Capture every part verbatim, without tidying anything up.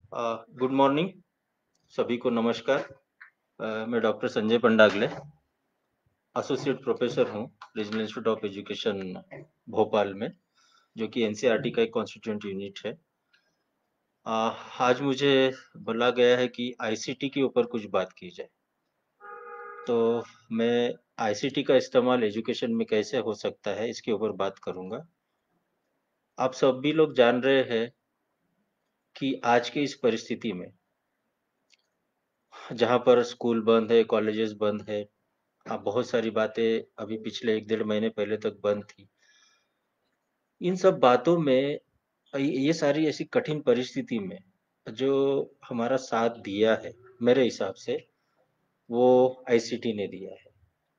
Good morning सभी को नमस्कार। अ, मैं doctor Sanjay Pandagle associate professor हूँ regional institute of education Bhopal में, जो कि एनसीईआरटी का एक कॉन्स्टिट्यूएंट यूनिट है। अ, आज मुझे बोला गया है कि आईसीटी के ऊपर कुछ बात की जाए। तो मैं आईसीटी का इस्तेमाल एजुकेशन में कैसे हो सकता है इसके ऊपर बात करूँगा। आप सभी लोग जान रहे हैं कि आज की इस परिस्थिति में, जहाँ पर स्कूल बंद है, कॉलेजेस बंद है, हाँ, बहुत सारी बातें अभी पिछले एक डेढ़ महीने पहले तक बंद थी। इन सब बातों में अ, ये सारी ऐसी कठिन परिस्थिति में जो हमारा साथ दिया है, मेरे हिसाब से वो आईसीटी ने दिया है,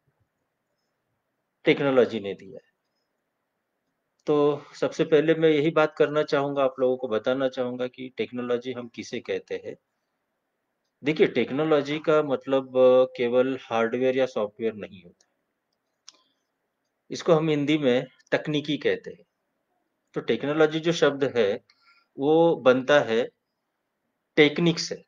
टेक्नोलॉजी ने दिया है। तो सबसे पहले मैं यही बात करना चाहूँगा, आप लोगों को बताना चाहूँगा कि टेक्नोलॉजी हम किसे कहते हैं। देखिए, टेक्नोलॉजी का मतलब अ, केवल हार्डवेयर या सॉफ्टवेयर नहीं होता। इसको हम हिंदी में तकनीकी कहते हैं। तो टेक्नोलॉजी जो शब्द है, वो बनता है टेक्निक से,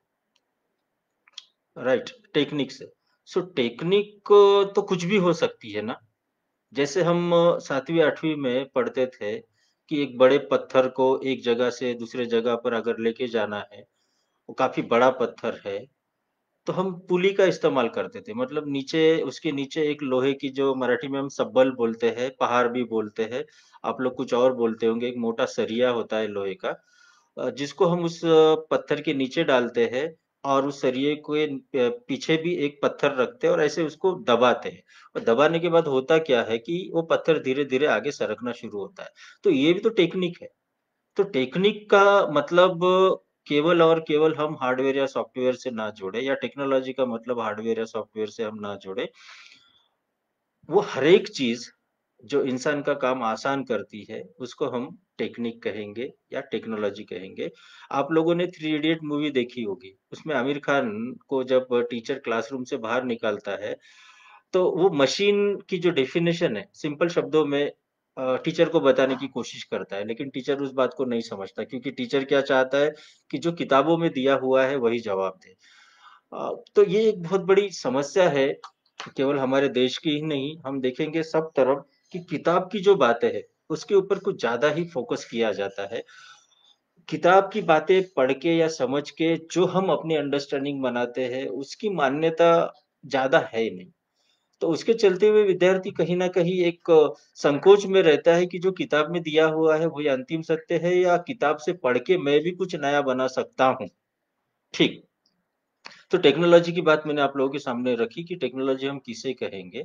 राइट, टेक्निक से। सो टेक्निक तो कुछ भी हो सकती है ना। जैसे हम सातवीं आठवीं में पढ़ते थे कि एक बड़े पत्थर को एक जगह से दूसरे जगह पर अगर लेके जाना है, वो काफी बड़ा पत्थर है, तो हम पुली का इस्तेमाल करते थे। मतलब नीचे, उसके नीचे एक लोहे की, जो मराठी में हम सब्बल बोलते हैं, पहाड़ भी बोलते हैं, आप लोग कुछ और बोलते होंगे, एक मोटा सरिया होता है लोहे का, अ, जिसको हम उस अ, पत्थर के नीचे डालते हैं और उस सरिये के अ, पीछे भी एक पत्थर रखते हैं और ऐसे उसको दबाते हैं। और दबाने के बाद होता क्या है कि वो पत्थर धीरे-धीरे आगे सरकना शुरू होता है। तो ये भी तो टेक्निक है। तो टेक्निक का मतलब केवल और केवल हम हार्डवेयर या सॉफ्टवेयर से ना जोड़े, या टेक्नोलॉजी का मतलब हार्डवेयर या सॉफ्टवेयर से हम ना जोड़े। वो हर एक चीज जो इंसान का काम आसान करती है, उसको हम टेक्निक कहेंगे या टेक्नोलॉजी कहेंगे। आप लोगों ने थ्री इडियट मूवी देखी होगी। उसमें आमिर खान को जब टीचर क्लासरूम से बाहर निकालता है, तो वो मशीन की जो डेफिनेशन है, सिंपल शब्दों में अ, टीचर को बताने की कोशिश करता है, लेकिन टीचर उस बात को नहीं समझता, क्योंकि टीचर क्या चाहता है कि जो किताबों में दिया हुआ है वही जवाब दे। अ, तो ये एक बहुत बड़ी समस्या है, केवल हमारे देश की ही नहीं, हम देखेंगे सब तरफ कि किताब की जो बातें हैं, उसके ऊपर कुछ ज़्यादा ही फ़ोकस किया जाता है। किताब की बातें पढ़ के या समझ के जो हम अपनी अंडरस्टैंडिंग बनाते हैं, उसकी मान्यता ज़्यादा है ही नहीं। तो उसके चलते हुए विद्यार्थी कहीं न कहीं एक अ, संकोच में रहता है कि जो किताब में दिया हुआ है, वही अंतिम सत्य है, या किताब से पढ़ के मैं भी कुछ नया बना सकता हूँ। ठीक। तो टेक्नोलॉजी की बात मैंने आप लोगों के सामने रखी कि टेक्नोलॉजी हम किसे कहेंगे।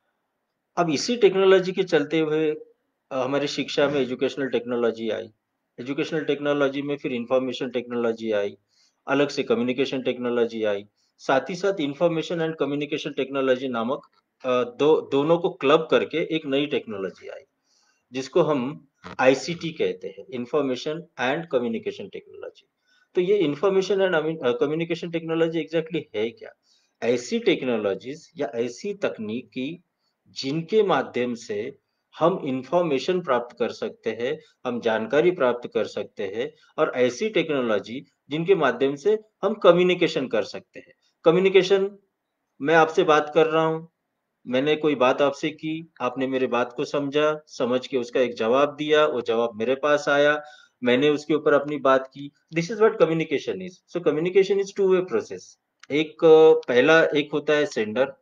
अब इसी टेक्नोलॉजी के चलते हुए अ, हमारी शिक्षा में एजुकेशनल टेक्नोलॉजी आई। एजुकेशनल टेक्नोलॉजी में फिर इंफॉर्मेशन टेक्नोलॉजी आई, अलग से कम्युनिकेशन टेक्नोलॉजी आई। साथ ही साथ इंफॉर्मेशन एंड कम्युनिकेशन टेक्नोलॉजी नामक अ, दो दोनों को क्लब करके एक नई टेक्नोलॉजी आई, जिसको हम आईसीटी कहते हैं, इंफॉर्मेशन एंड कम्युनिकेशन टेक्नोलॉजी। तो ये information and communication technology exactly है क्या? ऐसी टेक्नोलॉजीज या ऐसी तकनीकी जिनके माध्यम से हम इंफॉर्मेशन प्राप्त कर सकते हैं, हम जानकारी प्राप्त कर सकते हैं, और ऐसी टेक्नोलॉजी जिनके माध्यम से हम कम्युनिकेशन कर सकते हैं। कम्युनिकेशन, मैं आपसे बात कर रहा हूँ, मैंने कोई बात आपसे की, आपने मेरे बात को समझा, समझ के उसका एक जवाब दिया, वो जवाब मेरे पास आया, मैंने उसके ऊपर अपनी बात की। This is what communication is. So communication is two way process. एक अ, पहला एक होता है सेंडर,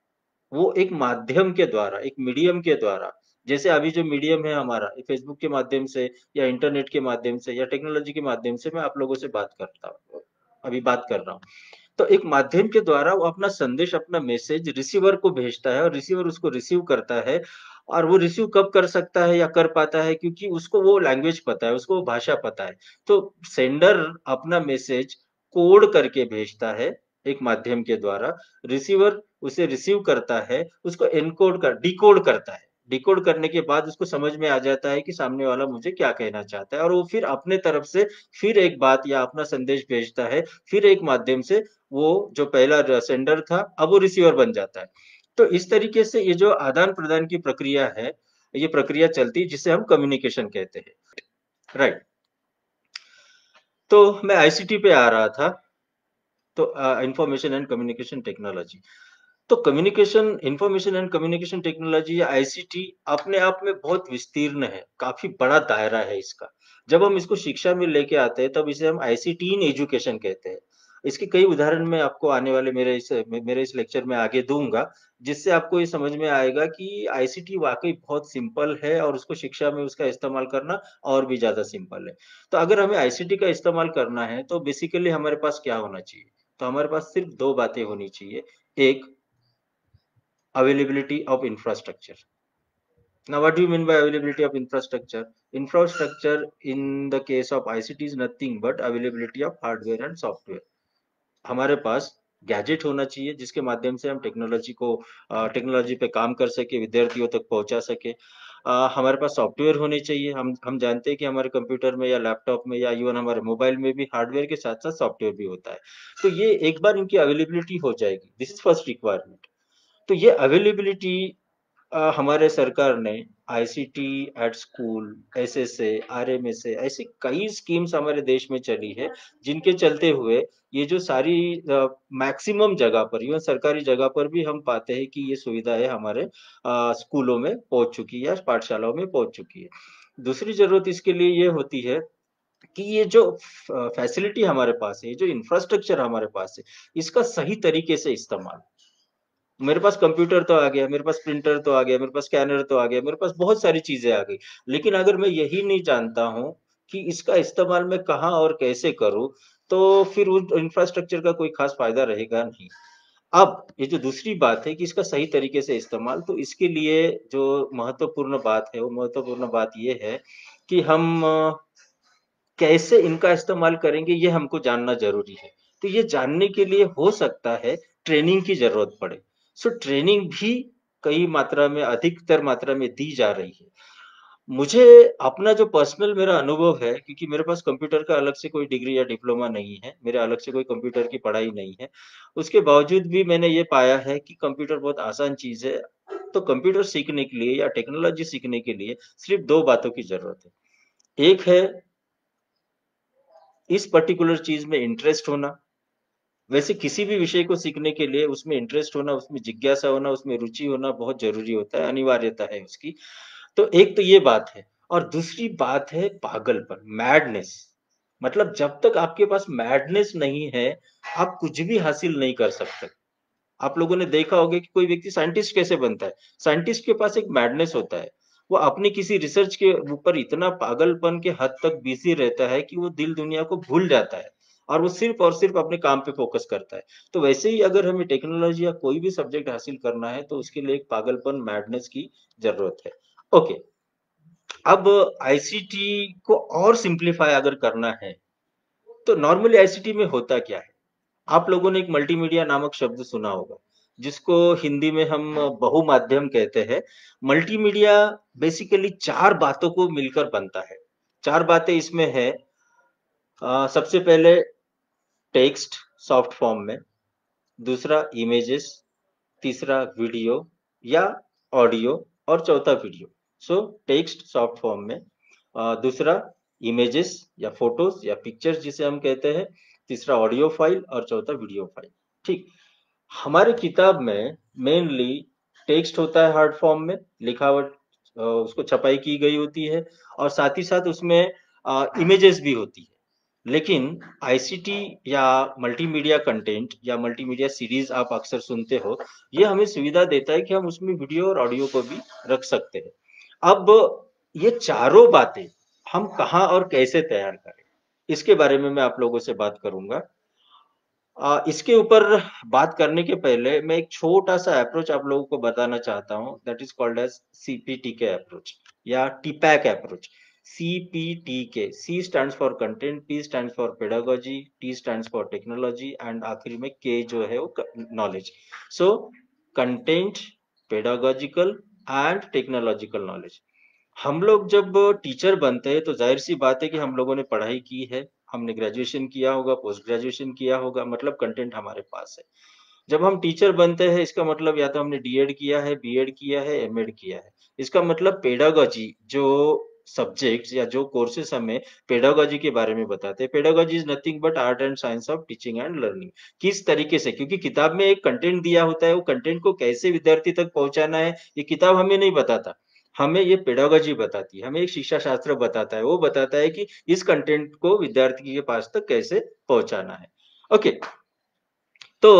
वो एक माध्यम के द्वारा, एक मीडियम के द्वारा, जैसे अभी जो मीडियम है हमारा, फेसबुक के माध्यम से या इंटरनेट के माध्यम से या टेक्नोलॉजी के माध्यम से मैं आप लोगों से बात करता हूँ, अभी बात कर रहा हूँ। तो एक माध्यम के द्वारा वो अपना संदेश, अपना मैसेज रिसीवर को भेजता है और रिसीवर उसको रिसीव करता है। और वो रिसीव कब कर सकता है या कर पाता है, क्योंकि उसको वो लैंग्वेज पता है, उसको वो भाषा पता है। तो सेंडर अपना मैसेज कोड करके भेजता है एक माध्यम के द्वारा, रिसीवर उसे रिसीव करता है, उसको एनकोड कर डिकोड करता है। डिकोड करने के बाद उसको समझ में आ जाता है कि सामने वाला मुझे क्या कहना चाहता है, और वो फिर अपने तरफ से फिर एक बात या अपना संदेश भेजता है, फिर एक माध्यम से। वो जो पहला सेंडर था, अब वो रिसीवर बन जाता है। तो इस तरीके से ये जो आदान प्रदान की प्रक्रिया है, ये प्रक्रिया चलती है, जिसे हम कम्युनिकेशन कहते हैं, राइट। तो मैं आईसीटी पे आ रहा था, तो इंफॉर्मेशन एंड कम्युनिकेशन टेक्नोलॉजी। तो communication information and communication technology या आईसीटी अपने आप में बहुत विस्तीर्ण है, काफी बड़ा दायरा है इसका। जब हम इसको शिक्षा में लेके आते हैं तब इसे हम आईसीटी इन एजुकेशन कहते हैं। इसके कई उदाहरण मैं आपको आने वाले मेरे इस मेरे इस लेक्चर में आगे दूंगा, जिससे आपको ये समझ में आएगा कि आईसीटी वाकई बहुत सिंपल है और उसको शिक्षा में उसका इस्तेमाल करना और भी ज्यादा सिंपल है। तो अगर हमें आईसीटी का इस्तेमाल करना है तो बेसिकली हमारे पास क्या होना चाहिए? तो हमारे पास सिर्फ दो बातें होनी चाहिए। एक, availability of infrastructure. Now, what do you mean by availability of infrastructure? Infrastructure in the case of I C T is nothing but availability of hardware and software. हमारे पास गैजेट होना चाहिए जिसके माध्यम से हम टेक्नोलॉजी को टेक्नोलॉजी पे काम कर सके, विद्यार्थियों तक पहुंचा सके। अ, हमारे पास सॉफ्टवेयर होने चाहिए। हम हम जानते हैं कि हमारे कंप्यूटर में या लैपटॉप में या इवन हमारे मोबाइल में भी हार्डवेयर के साथ साथ सॉफ्टवेयर भी होता है। तो ये एक बार इनकी अवेलेबिलिटी हो जाएगी, दिस इज फर्स्ट रिक्वायरमेंट। तो ये अवेलेबिलिटी अ, हमारे सरकार ने ICT at school, SSA, RMSA ऐसी कई स्कीम्स हमारे देश में चली है, जिनके चलते हुए ये जो सारी मैक्सिमम जगह पर, इवन सरकारी जगह पर भी हम पाते हैं कि ये सुविधाएं हमारे अ, स्कूलों में पहुंच चुकी है या पाठशालाओं में पहुंच चुकी है। दूसरी जरूरत इसके लिए ये होती है कि ये जो फैसिलिटी हमारे पास है, ये जो इंफ्रास्ट्रक्चर हमारे पास है, इसका सही तरीके से इस्तेमाल। मेरे पास कंप्यूटर तो आ गया, मेरे पास प्रिंटर तो आ गया, मेरे पास स्कैनर तो आ गया, मेरे पास बहुत सारी चीज़ें आ गई। लेकिन अगर मैं यही नहीं जानता हूँ कि इसका इस्तेमाल मैं कहाँ और कैसे करूँ, तो फिर उस इंफ्रास्ट्रक्चर का कोई ख़ास फ़ायदा रहेगा नहीं। अब ये जो दूसरी बात है कि इसका सही तरीके से इस्तेमाल, तो इसके लिए जो महत्वपूर्ण बात है, वो महत्वपूर्ण बात ये है कि हम अ, कैसे इनका इस्तेमाल करेंगे, ये हमको जानना ज़रूरी है। तो ये जानने के लिए हो सकता है ट्रेनिंग की ज़रूरत पड़े। सो ट्रेनिंग भी कई मात्रा में, अधिकतर मात्रा में दी जा रही है। मुझे अपना जो पर्सनल मेरा अनुभव है, क्योंकि मेरे पास कंप्यूटर का अलग से कोई डिग्री या डिप्लोमा नहीं है, मेरे अलग से कोई कंप्यूटर की पढ़ाई नहीं है। उसके बावजूद भी मैंने ये पाया है कि कंप्यूटर बहुत आसान चीज़ है। तो कंप्यूटर सीखने के लिए या टेक्नोलॉजी सीखने के लिए सिर्फ़ दो बातों की ज़रूरत है। एक है इस पर्टिकुलर चीज़ में इंटरेस्ट होना। वैसे किसी भी विषय को सीखने के लिए उसमें इंटरेस्ट होना, उसमें जिज्ञासा होना, उसमें रुचि होना बहुत ज़रूरी होता है, अनिवार्यता है उसकी। तो एक तो ये बात है और दूसरी बात है पागलपन, मैडनेस। मतलब जब तक आपके पास मैडनेस नहीं है, आप कुछ भी हासिल नहीं कर सकते। आप लोगों ने देखा होगा कि कोई व्यक्ति साइंटिस्ट कैसे बनता है? साइंटिस्ट के पास एक मैडनेस होता है। वो अपनी किसी रिसर्च के ऊपर इतना पागलपन के हद तक बिज़ी रहता है कि वो दिल दुनिया को भूल जाता है और वो सिर्फ़ और सिर्फ़ अपने काम पे फ़ोकस करता है। तो वैसे ही अगर हमें टेक्नोलॉज़ी या कोई भी सब्जेक्ट हासिल करना है, तो उसके लिए एक पागलपन, मैडनेस की ज़रूरत है। ओके, अब आईसीटी को और सिम्प्लीफाई अगर करना है, तो नॉर्मली आईसीटी में होता क्या है? आप लोगों ने एक मल्टीमीडिया नामक शब्द सुना होगा, जिसको हिंदी में हम बहुमाध्यम कहते हैं। मल्टीमीडिया बेसिकली चार बातों को मिलकर बनता है। चार बातें इसमें है। अ, सबसे पहले टेक्स्ट सॉफ्ट फॉर्म में, दूसरा इमेजेस, तीसरा वीडियो या ऑडियो और चौथा video. So text soft form में, अ, दूसरा इमेजेस या फोटोज या पिक्चर्स जिसे हम कहते हैं, तीसरा ऑडियो फाइल और चौथा वीडियो फाइल। ठीक। हमारे किताब में मेनली टेक्स्ट होता है हार्ड फॉर्म में, लिखावट अ, उसको छपाई की गई होती है और साथ ही साथ उसमें इमेजेस भी होती है। लेकिन आईसीटी या मल्टीमीडिया कंटेंट या मल्टीमीडिया सीरीज आप अक्सर सुनते हो, ये हमें सुविधा देता है कि हम उसमें वीडियो और ऑडियो को भी रख सकते हैं। अब ये चारों बातें हम कहाँ और कैसे तैयार करें, इसके बारे में मैं आप लोगों से बात करूंगा। अ, इसके ऊपर बात करने के पहले मैं एक छोटा-सा अप्रोच आप लोगों को बताना चाहता हूँ, that is called as CPTK approach या TPACK approach. CPTK, C stands for content, P stands for pedagogy, T stands for technology and आखिरी में के जो है वो knowledge. So content, pedagogical and technological knowledge. हम लोग जब टीचर बनते हैं तो जाहिर-सी बात है कि हम लोगों ने पढ़ाई की है, हमने ग्रेजुएशन किया होगा, पोस्ट ग्रेजुएशन किया होगा, मतलब कंटेंट हमारे पास है। जब हम टीचर बनते हैं इसका मतलब या तो हमने डीएड किया है, बीएड किया है, एमएड किया है। इसका मतलब पेडागोजी जो सब्जेक्ट्स या जो कोर्सेस हमें पेडागोजी के बारे में बताते हैं, pedagogy is nothing but art and science of teaching and learning. किस तरीके से, क्योंकि किताब में एक कंटेंट दिया होता है, वो कंटेंट को कैसे विद्यार्थी तक पहुंचाना है ये किताब हमें नहीं बताता, हमें ये पेडागोजी बताती है, हमें एक शिक्षा शास्त्र बताता है, वो बताता है कि इस कंटेंट को विद्यार्थी के पास तक कैसे पहुंचाना है। ओके, तो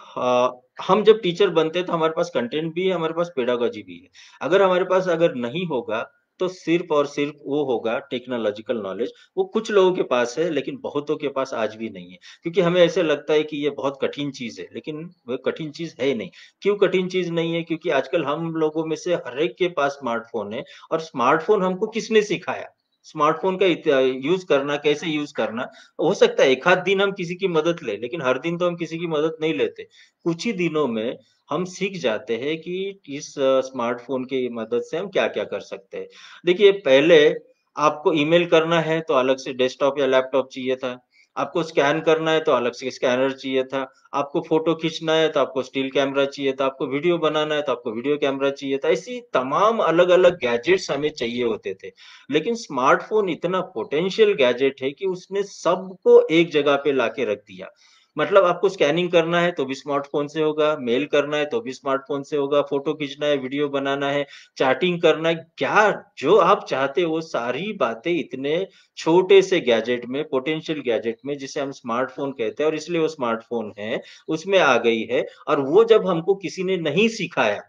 अ, हम जब टीचर बनते हैं तो हमारे पास कंटेंट भी है, हमारे पास पेडागोजी भी है। अगर हमारे पास अगर नहीं होगा, तो सिर्फ़ और सिर्फ़ वो होगा टेक्नोलॉजिकल नॉलेज, वो कुछ लोगों के पास है, लेकिन बहुतों के पास आज भी नहीं है। क्योंकि हमें ऐसे लगता है कि ये बहुत कठिन चीज़ है, लेकिन वो कठिन चीज़ है नहीं। क्यों कठिन चीज़ नहीं है? क्योंकि आजकल हम लोगों में से हर एक के पास स्मार्टफ़ोन है, और स्मार्टफ़ोन हमको किसने सिखाया? स्मार्टफ़ोन का इत यूज़ करना, कैसे यूज़ करना, हो सकता है एक आध दिन हम किसी की मदद लें, लेकिन हर दिन तो हम किसी की मदद नहीं लेते। कुछ ही दिनों में हम सीख जाते हैं कि इस स्मार्टफ़ोन की मदद से हम क्या-क्या कर सकते हैं। देखिए, पहले आपको ईमेल करना है तो अलग से डेस्कटॉप या लैपटॉप चाहिए था। आपको स्कैन करना है तो अलग से स्कैनर चाहिए था। आपको फ़ोटो खींचना है तो आपको स्टिल कैमरा चाहिए था। आपको वीडियो बनाना है तो आपको वीडियो कैमरा चाहिए था। ऐसी तमाम अलग-अलग गैजेट्स हमें चाहिए होते थे। लेकिन स्मार्टफ़ोन इतना पोटेंशियल गैजेट है कि उसने सबको एक जगह पे लाके रख दिया। मतलब आपको स्कैनिंग करना है तो भी स्मार्टफ़ोन से होगा, मेल करना है तो भी स्मार्टफ़ोन से होगा, फ़ोटो खींचना है, वीडियो बनाना है, चैटिंग करना है, क्या जो आप चाहते हो वो सारी बातें इतने छोटे से गैजेट में, पोटेंशियल गैजेट में, जिसे हम स्मार्टफ़ोन कहते हैं और इसलिए वो स्मार्टफ़ोन है, उसमें आ गई है। और वो जब हमको किसी ने नहीं सिखाया,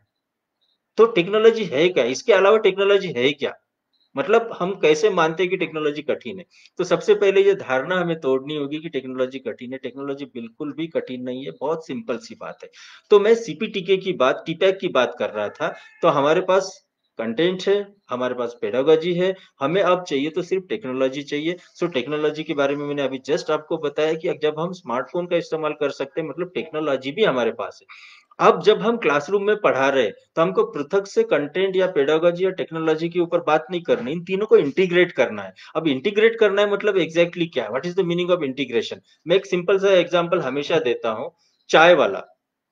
तो टेक्नोलॉज़ी है क्या? इसके अलावा टेक्नोलॉज़ी है क्या? मतलब हम कैसे मानते हैं कि टेक्नोलॉजी कठिन है? तो सबसे पहले ये धारणा हमें तोड़नी होगी कि टेक्नोलॉजी कठिन है। टेक्नोलॉजी बिल्कुल भी कठिन नहीं है, बहुत सिंपल सी बात है। तो मैं सीपीटीके की बात, टीपैक की बात कर रहा था, तो हमारे पास कंटेंट है, हमारे पास पेडागॉजी है, हमें अब चाहिए तो सिर्फ टेक्नोलॉजी चाहिए। सो टेक्नोलॉजी के बारे में मैंने अभी जस्ट आपको बताया कि जब हम स्मार्टफ़ोन का इस्तेमाल कर सकते हैं, मतलब टेक्नोलॉजी भी हमारे पास है। अब जब हम क्लासरूम में पढ़ा रहे हैं, तो हमको पृथक से कंटेंट या पेडागॉजी या टेक्नोलॉजी के ऊपर बात नहीं करनी, इन तीनों को इंटीग्रेट करना है। अब इंटीग्रेट करना है मतलब एग्ज़ैक्टली क्या है? What is the meaning of integration? मैं एक सिंपल सा एग्ज़ाम्पल हमेशा देता हूँ, चाय वाला।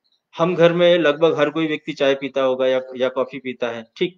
हम घर में लगभग हर कोई व्यक्ति चाय पीता होगा या या कॉफ़ी पीता है, ठीक?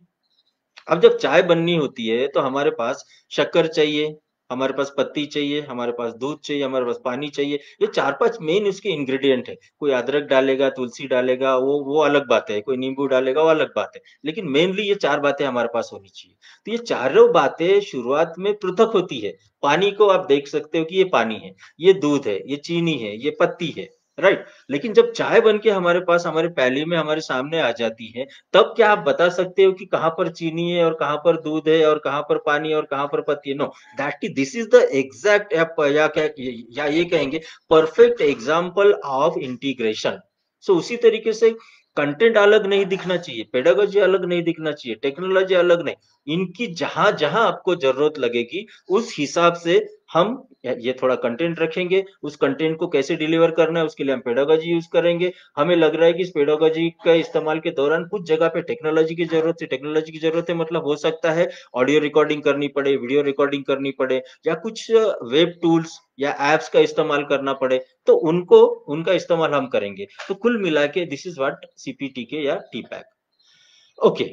अब जब चाय बननी होती है तो हमारे पास शक्कर चाहिए, हमारे पास पत्ती चाहिए, हमारे पास दूध चाहिए, हमारे पास पानी चाहिए। ये चार पाँच मेन इसके इंग्रीडिएंट है। कोई अदरक डालेगा, तुलसी डालेगा, वो वो अलग बात है। कोई नींबू डालेगा, वो अलग बात है। लेकिन मेनली ये चार बातें हमारे पास होनी चाहिए। तो ये चारों बातें शुरुआत में पृथक होती है। पानी को आप देख सकते हो कि ये पानी है, ये दूध है, ये चीनी है, ये पत्ती है, राइट? लेकिन जब चाय बन के हमारे पास हमारे प्याली में हमारे सामने आ जाती है, तब क्या आप बता सकते हो कि कहाँ पर चीनी है और कहाँ पर दूध है और कहाँ पर पानी है और कहाँ पर पत्ती है? No, that is this is the exact या क्या या ये कहेंगे perfect example of integration. So उसी तरीके से कंटेंट अलग नहीं दिखना चाहिए, पेडागोजी अलग नहीं दिखना चाहिए, टेक्नोलॉजी अलग नहीं। इनकी जहां जहां आपको जरूरत लगेगी उस हिसाब से हम ये थोड़ा कंटेंट रखेंगे, उस कंटेंट को कैसे डिलीवर करना है उसके लिए हम पेडागोजी यूज करेंगे। हमें लग रहा है कि इस पेडागोजी का इस्तेमाल के दौरान कुछ जगह पे टेक्नोलॉजी की जरूरत है, टेक्नोलॉजी की जरूरत है मतलब हो सकता है ऑडियो रिकॉर्डिंग करनी पड़े, वीडियो रिकॉर्डिंग करनी पड़े, या कुछ वेब टूल्स या एप्स का इस्तेमाल करना पड़े, तो उनको उनका इस्तेमाल हम करेंगे। तो कुल मिला के दिस इज व्हाट सीपीटीके या टीपैक। ओके,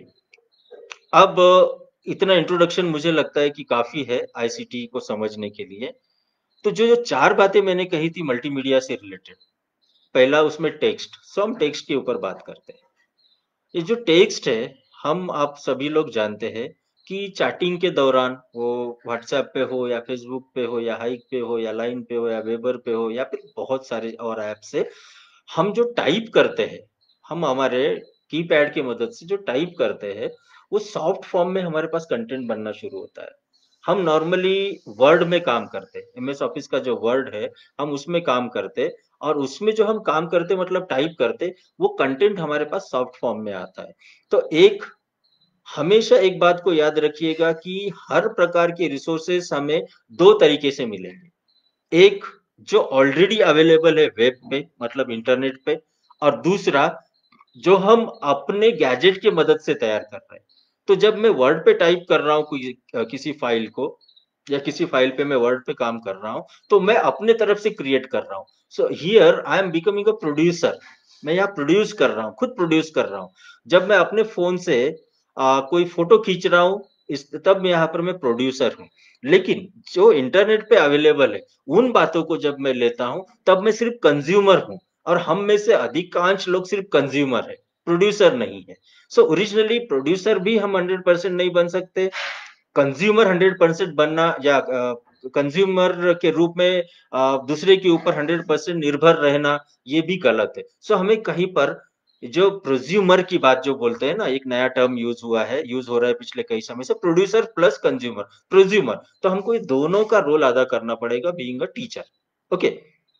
अब इतना इंट्रोडक्शन मुझे लगता है कि काफी है आईसीटी को समझने के लिए। तो जो जो चार बातें मैंने कही थी मल्टीमीडिया से रिलेटेड, पहला उसमें टेक्स्ट, सो हम टेक्स्ट के ऊपर बात करते हैं। ये जो टेक्स्ट है, हम आप सभी लोग जानते हैं कि चैटिंग के दौरान वो व्हाट्सएप पे हो या फेसबुक पे हो या हाइक पे हो या लाइन पे हो या वेबर पे हो या फिर बहुत सारे और ऐप से हम जो टाइप करते हैं, हम हमारे कीपैड की मदद से जो टाइप करते हैं, वो सॉफ्ट फॉर्म में हमारे पास कंटेंट बनना शुरू होता है। हम नॉर्मली वर्ड में काम करते हैं, एमएस ऑफिस का जो वर्ड है, हम उसमें काम करते, और उसमें जो हम काम करते मतलब टाइप करते, वो कंटेंट हमारे पास सॉफ्ट फॉर्म में आता है। तो एक हमेशा एक बात को याद रखिएगा कि हर प्रकार के रिसोर्सेस हमें दो तरीके से मिलेंगे। एक जो ऑलरेडी अवेलेबल है वेब पे मतलब इंटरनेट पे, और दूसरा जो हम अपने गैजेट की मदद से तैयार कर रहे हैं। तो जब मैं वर्ड पे टाइप कर रहा हूँ कोई अ, किसी फाइल को, या किसी फाइल पे मैं वर्ड पे काम कर रहा हूँ, तो मैं अपने तरफ से क्रिएट कर रहा हूँ। So here I am becoming a producer. मैं यहाँ प्रोड्यूस कर रहा हूँ, खुद प्रोड्यूस कर रहा हूँ। जब मैं अपने फ़ोन से अ, कोई फ़ोटो खींच रहा हूँ, इस तब मैं यहाँ पर मैं प्रोड्यूसर हूँ। लेकिन जो इंटरनेट पे अवेलेबल है, उन बातों को जब मैं लेता हूँ, तब मैं सिर्फ कंज्यूमर हूँ और हम में से अधिकांश लोग सिर्फ कंज्यूमर है, प्रोड्यूसर नहीं है। सो ओरिजिनली प्रोड्यूसर भी हम हंड्रेड परसेंट नहीं बन सकते, कंज्यूमर हंड्रेड परसेंट बनना या अ, कंज्यूमर के रूप में अ, दूसरे के ऊपर हंड्रेड परसेंट निर्भर रहना, ये भी गलत है। सो हमें कहीं पर जो प्रोज्यूमर की बात जो बोलते हैं ना, एक नया टर्म यूज़ हुआ है, यूज़ हो रहा है पिछले कई समय से, प्रोड्यूसर प्लस कंज्यूमर, प्रोज्यूमर। तो हमको ये दोनों का रोल अदा करना पड़ेगा बीइंग अ टीचर। ओके।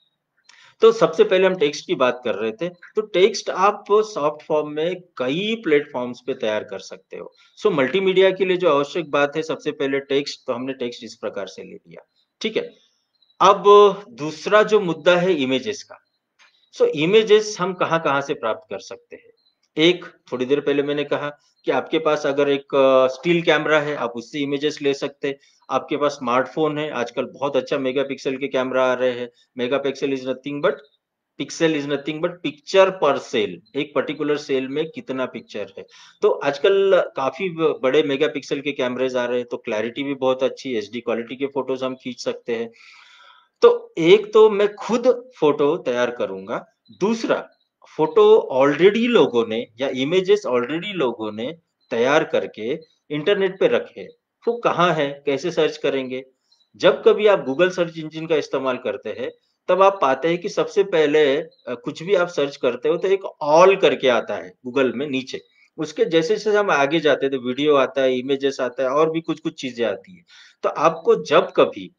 तो सबसे पहले हम टेक्स्ट की बात कर रहे थे, तो टेक्स्ट आप सॉफ्ट फॉर्म में कई प्लेटफ़ॉर्म्स पे तैयार कर सकते हो। सो मल्टीमीडिया के लिए जो आवश्यक बात है, सबसे पहले टेक्स्ट, तो हमने टेक्स्ट इस प्रकार से ले लिया, ठीक है? अब दूसरा जो मुद्दा है इमेजेस का। सो इमेजेस हम कहाँ-कहाँ से प्राप्त कर सकते हैं? एक, थोड़ी देर पहले मैंने कहा कि आपके पास अगर एक स्टिल कैमरा है, आप उससे इमेजेस ले सकते हैं। आपके पास स्मार्टफ़ोन है, आजकल बहुत अच्छा मेगापिक्सल के कैमरा आ रहे हैं। Megapixel is nothing but pixel is nothing but picture पर सेल, एक पर्टिकुलर सेल में कितना पिक्चर है। तो आजकल काफ़ी ब बड़े मेगापिक्सल के कैमराज़ आ रहे हैं, तो क्लैरिटी भी बहुत अच्छी है, एचडी क्वालिटी के फ़ोटोज़ हम खींच सकते हैं। तो एक तो मैं खुद फ़ोटो तैयार करूँगा, दूसरा फ़ोटो ऑलरेडी लोगों ने या इमेजेस ऑलरेडी लोगों ने तैयार करके इंटरनेट पे रखे हैं। वो कहाँ है? कैसे सर्च करेंगे? जब कभी आप गूगल सर्च इंजन का इस्तेमाल करते हैं, तब आप पाते हैं कि सबसे पहले अ, कुछ भी आप सर्च करते हो तो एक ऑल करके आता है गूगल में नीचे। उसके जैसे-जैसे हम आगे जाते हैं तो वीडियो आता है, इमेजेस आता है और भी कुछ-कुछ चीज़ें आती हैं। तो आपको जब कभी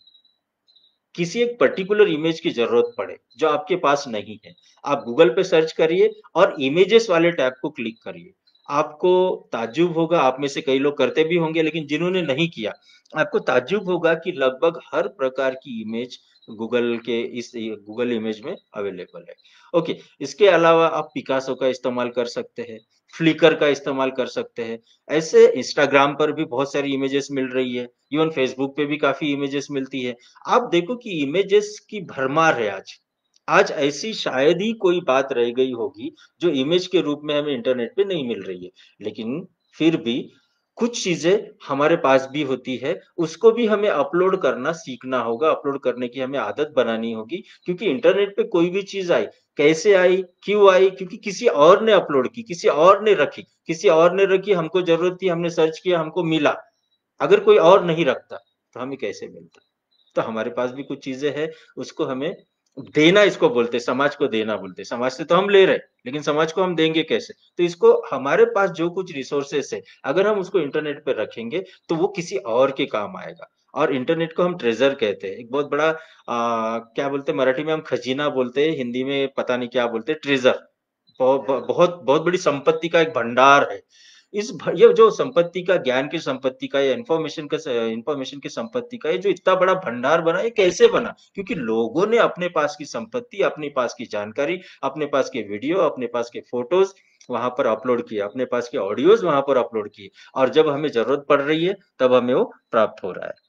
किसी एक पर्टिकुलर इमेज की ज़रूरत पड़े, जो आपके पास नहीं है, आप गूगल पे सर्च करिए और इमेजेस वाले टैब को क्लिक करिए। आपको ताज्जुब होगा, आप में से कई लोग करते भी होंगे, लेकिन जिन्होंने नहीं किया, आपको ताज्जुब होगा कि लगभग हर प्रकार की इमेज गूगल के इस इ गूगल इमेज में अवेलेबल है। ओके, इसके अलावा आप पिकासो का इस्तेमाल कर सकते हैं, फ्लिकर का इस्तेमाल कर सकते हैं। ऐसे इंस्टाग्राम पर भी बहुत सारी इमेजेस मिल रही है, इवन फेसबुक पे भी काफ़ी इमेजेस मिलती है। आप देखो कि इमेजेस की भरमार है आज। आज ऐसी शायद ही कोई बात रह गई होगी, जो इमेज के रूप में हमें इंटरनेट पे नहीं मिल रही है। लेकिन फिर भी कुछ चीज़ें हमारे पास भी होती है, उसको भी हमें अपलोड करना सीखना होगा, अपलोड करने की हमें आदत बनानी होगी, क्योंकि इंटरनेट पे कोई भी चीज़ आई, कैसे आई, क्यों आई? क्योंकि किसी और ने अपलोड की, किसी और ने रखी, किसी और ने रखी, हमको ज़रूरत थी, हमने सर्च किया, हमको मिला। अगर कोई और नहीं रखता, तो हमें कैसे मिलता? तो हमारे पास भी कुछ चीज़ें हैं, उसको हमें देना इसको बोलते हैं, समाज को देना बोलते हैं। समाज से तो हम ले रहे हैं, लेकिन समाज को हम देंगे कैसे? तो इसको हमारे पास जो कुछ रिसोर्सेज़ है, अगर हम उसको इंटरनेट पे रखेंगे, तो वो किसी और के काम आएगा। और इंटरनेट को हम ट्रेज़र कहते हैं। एक बहुत बड़ा अ, क्या बोलते हैं मराठी में हम खजीना बोलते हैं, हिंदी में पता नहीं क्या बोलते हैं, ट्रेज़र। ब ब बहुत बहुत बड़ी संपत्ति का एक भंडार है। इस भ ये जो संपत्ति का ज्ञान की संपत्ति का या इन्फॉर्मेशन का स इन्फॉर्मेशन की संपत्ति का ये जो इतना बड़ा भंडार बना, ये कैसे बना? क्योंकि लोगों ने अपने पास की संपत्ति, अपने पास की जानकारी, अपने पास के वीडियो, अपने पास के फ़ोटोज़ वहाँ पर अपलोड किए, अपने पास के ऑडियोज़ वहाँ पर अपलोड किए और जब हमें ज़रूरत पड़ रही है, तब हमें वो प्राप्त हो रहा है।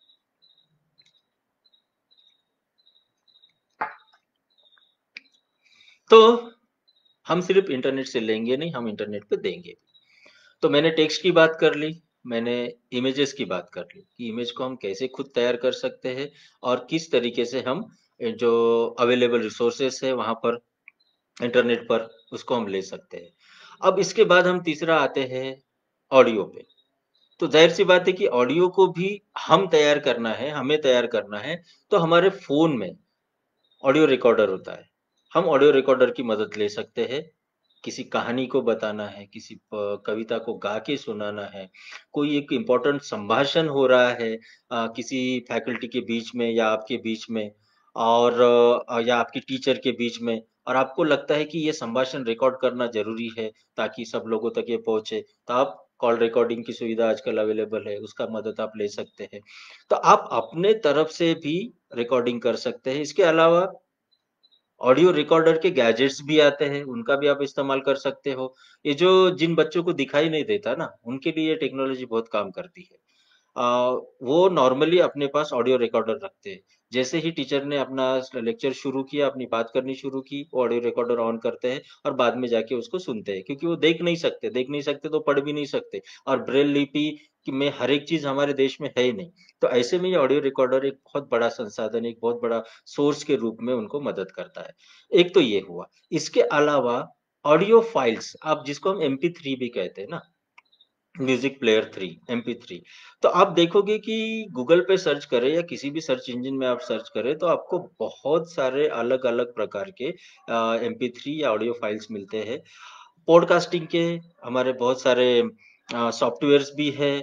तो हम सिर्फ़ इंटरनेट से लेंगे नहीं, हम इंटरनेट पे देंगे। तो मैंने टेक्स्ट की बात कर ली, मैंने इमेजेस की बात कर ली कि इमेज को हम कैसे खुद तैयार कर सकते हैं और किस तरीके से हम अ, जो अवेलेबल रिसोर्सेस है वहाँ पर इंटरनेट पर उसको हम ले सकते हैं। अब इसके बाद हम तीसरा आते हैं ऑडियो पे। तो ज़ाहिर-सी बात है कि ऑडियो को भी हम तैयार करना है, हमें तैयार करना है, तो हमारे फ़ोन में ऑडियो रिकॉर्डर होता है। हम ऑडियो रिकॉर्डर की मदद ले सकते हैं। किसी कहानी को बताना है, किसी प कविता को गा के सुनाना है, कोई एक इम्पोर्टेंट संभाषण हो रहा है अ, किसी फैकल्टी के बीच में या आपके बीच में और अ, या आपके टीचर के बीच में और आपको लगता है कि ये संभाषण रिकॉर्ड करना ज़रूरी है ताकि सब लोगों तक ये पहुँचे, तो आप कॉल रिकॉर्डिंग की सुविधा आजकल अवेलेबल है, उसका मदद आप ले सकते हैं। तो आप अपने तरफ से भी रिकॉर्डिंग कर सकते हैं। इसके अलावा ऑडियो रिकॉर्डर के गैजेट्स भी आते हैं, उनका भी आप इस्तेमाल कर सकते हो। ये जो जिन बच्चों को दिखाई नहीं देता ना, उनके लिए ये टेक्नोलॉजी बहुत काम करती है। अ, वो नॉर्मली अपने पास ऑडियो रिकॉर्डर रखते हैं। जैसे ही टीचर ने अपना लेक्चर शुरू किया, अपनी बात करनी शुरू की, वो ऑडियो रिकॉर्डर ऑन करते हैं और बाद में जाके उसको सुनते हैं, क्योंकि वो देख नहीं सकते, देख नहीं सकते तो पढ़ भी नहीं सकते, और ब्रेल लिपि कि में हर एक चीज हमारे देश में है ही नहीं। तो ऐसे में ये ऑडियो रिकॉर्डर एक बहुत बड़ा संसाधन, एक बहुत बड़ा सोर्स के रूप में उनको मदद करता है। एक तो ये हुआ। इसके अलावा ऑडियो फाइल्स, आप जिसको हम एम पी थ्री भी कहते हैं ना, music player three, M P three, तो आप देखोगे कि गूगल पे सर्च करें या किसी भी सर्च इंजन में आप सर्च करें तो आपको बहुत सारे अलग अलग प्रकार के एम पी थ्री या ऑडियो फाइल्स मिलते हैं। पॉडकास्टिंग के हमारे बहुत सारे सॉफ्टवेयर्स भी है,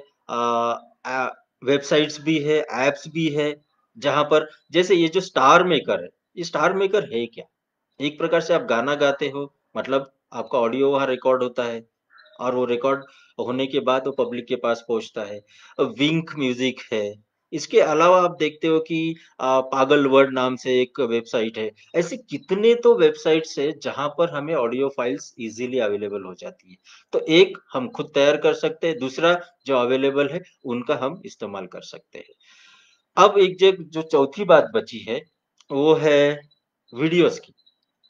वेबसाइट्स भी है, एप्स भी है, जहां पर जैसे ये जो स्टार मेकर है, ये स्टार मेकर है क्या? एक प्रकार से आप गाना गाते हो, मतलब आपका ऑडियो वहां रिकॉर्ड होता है, और वो रिकॉर्ड होने के बाद वो पब्लिक के पास पहुंचता है। विंक म्यूजिक है। इसके अलावा आप देखते हो कि आ, पागल वर्ड नाम से एक वेबसाइट है। ऐसे कितने तो वेबसाइट्स है जहां पर हमें ऑडियो फाइल्स इजीली अवेलेबल हो जाती है। तो एक हम खुद तैयार कर सकते हैं, दूसरा जो अवेलेबल है उनका हम इस्तेमाल कर सकते हैं। अब एक जो जो चौथी बात बची है वो है वीडियोस की।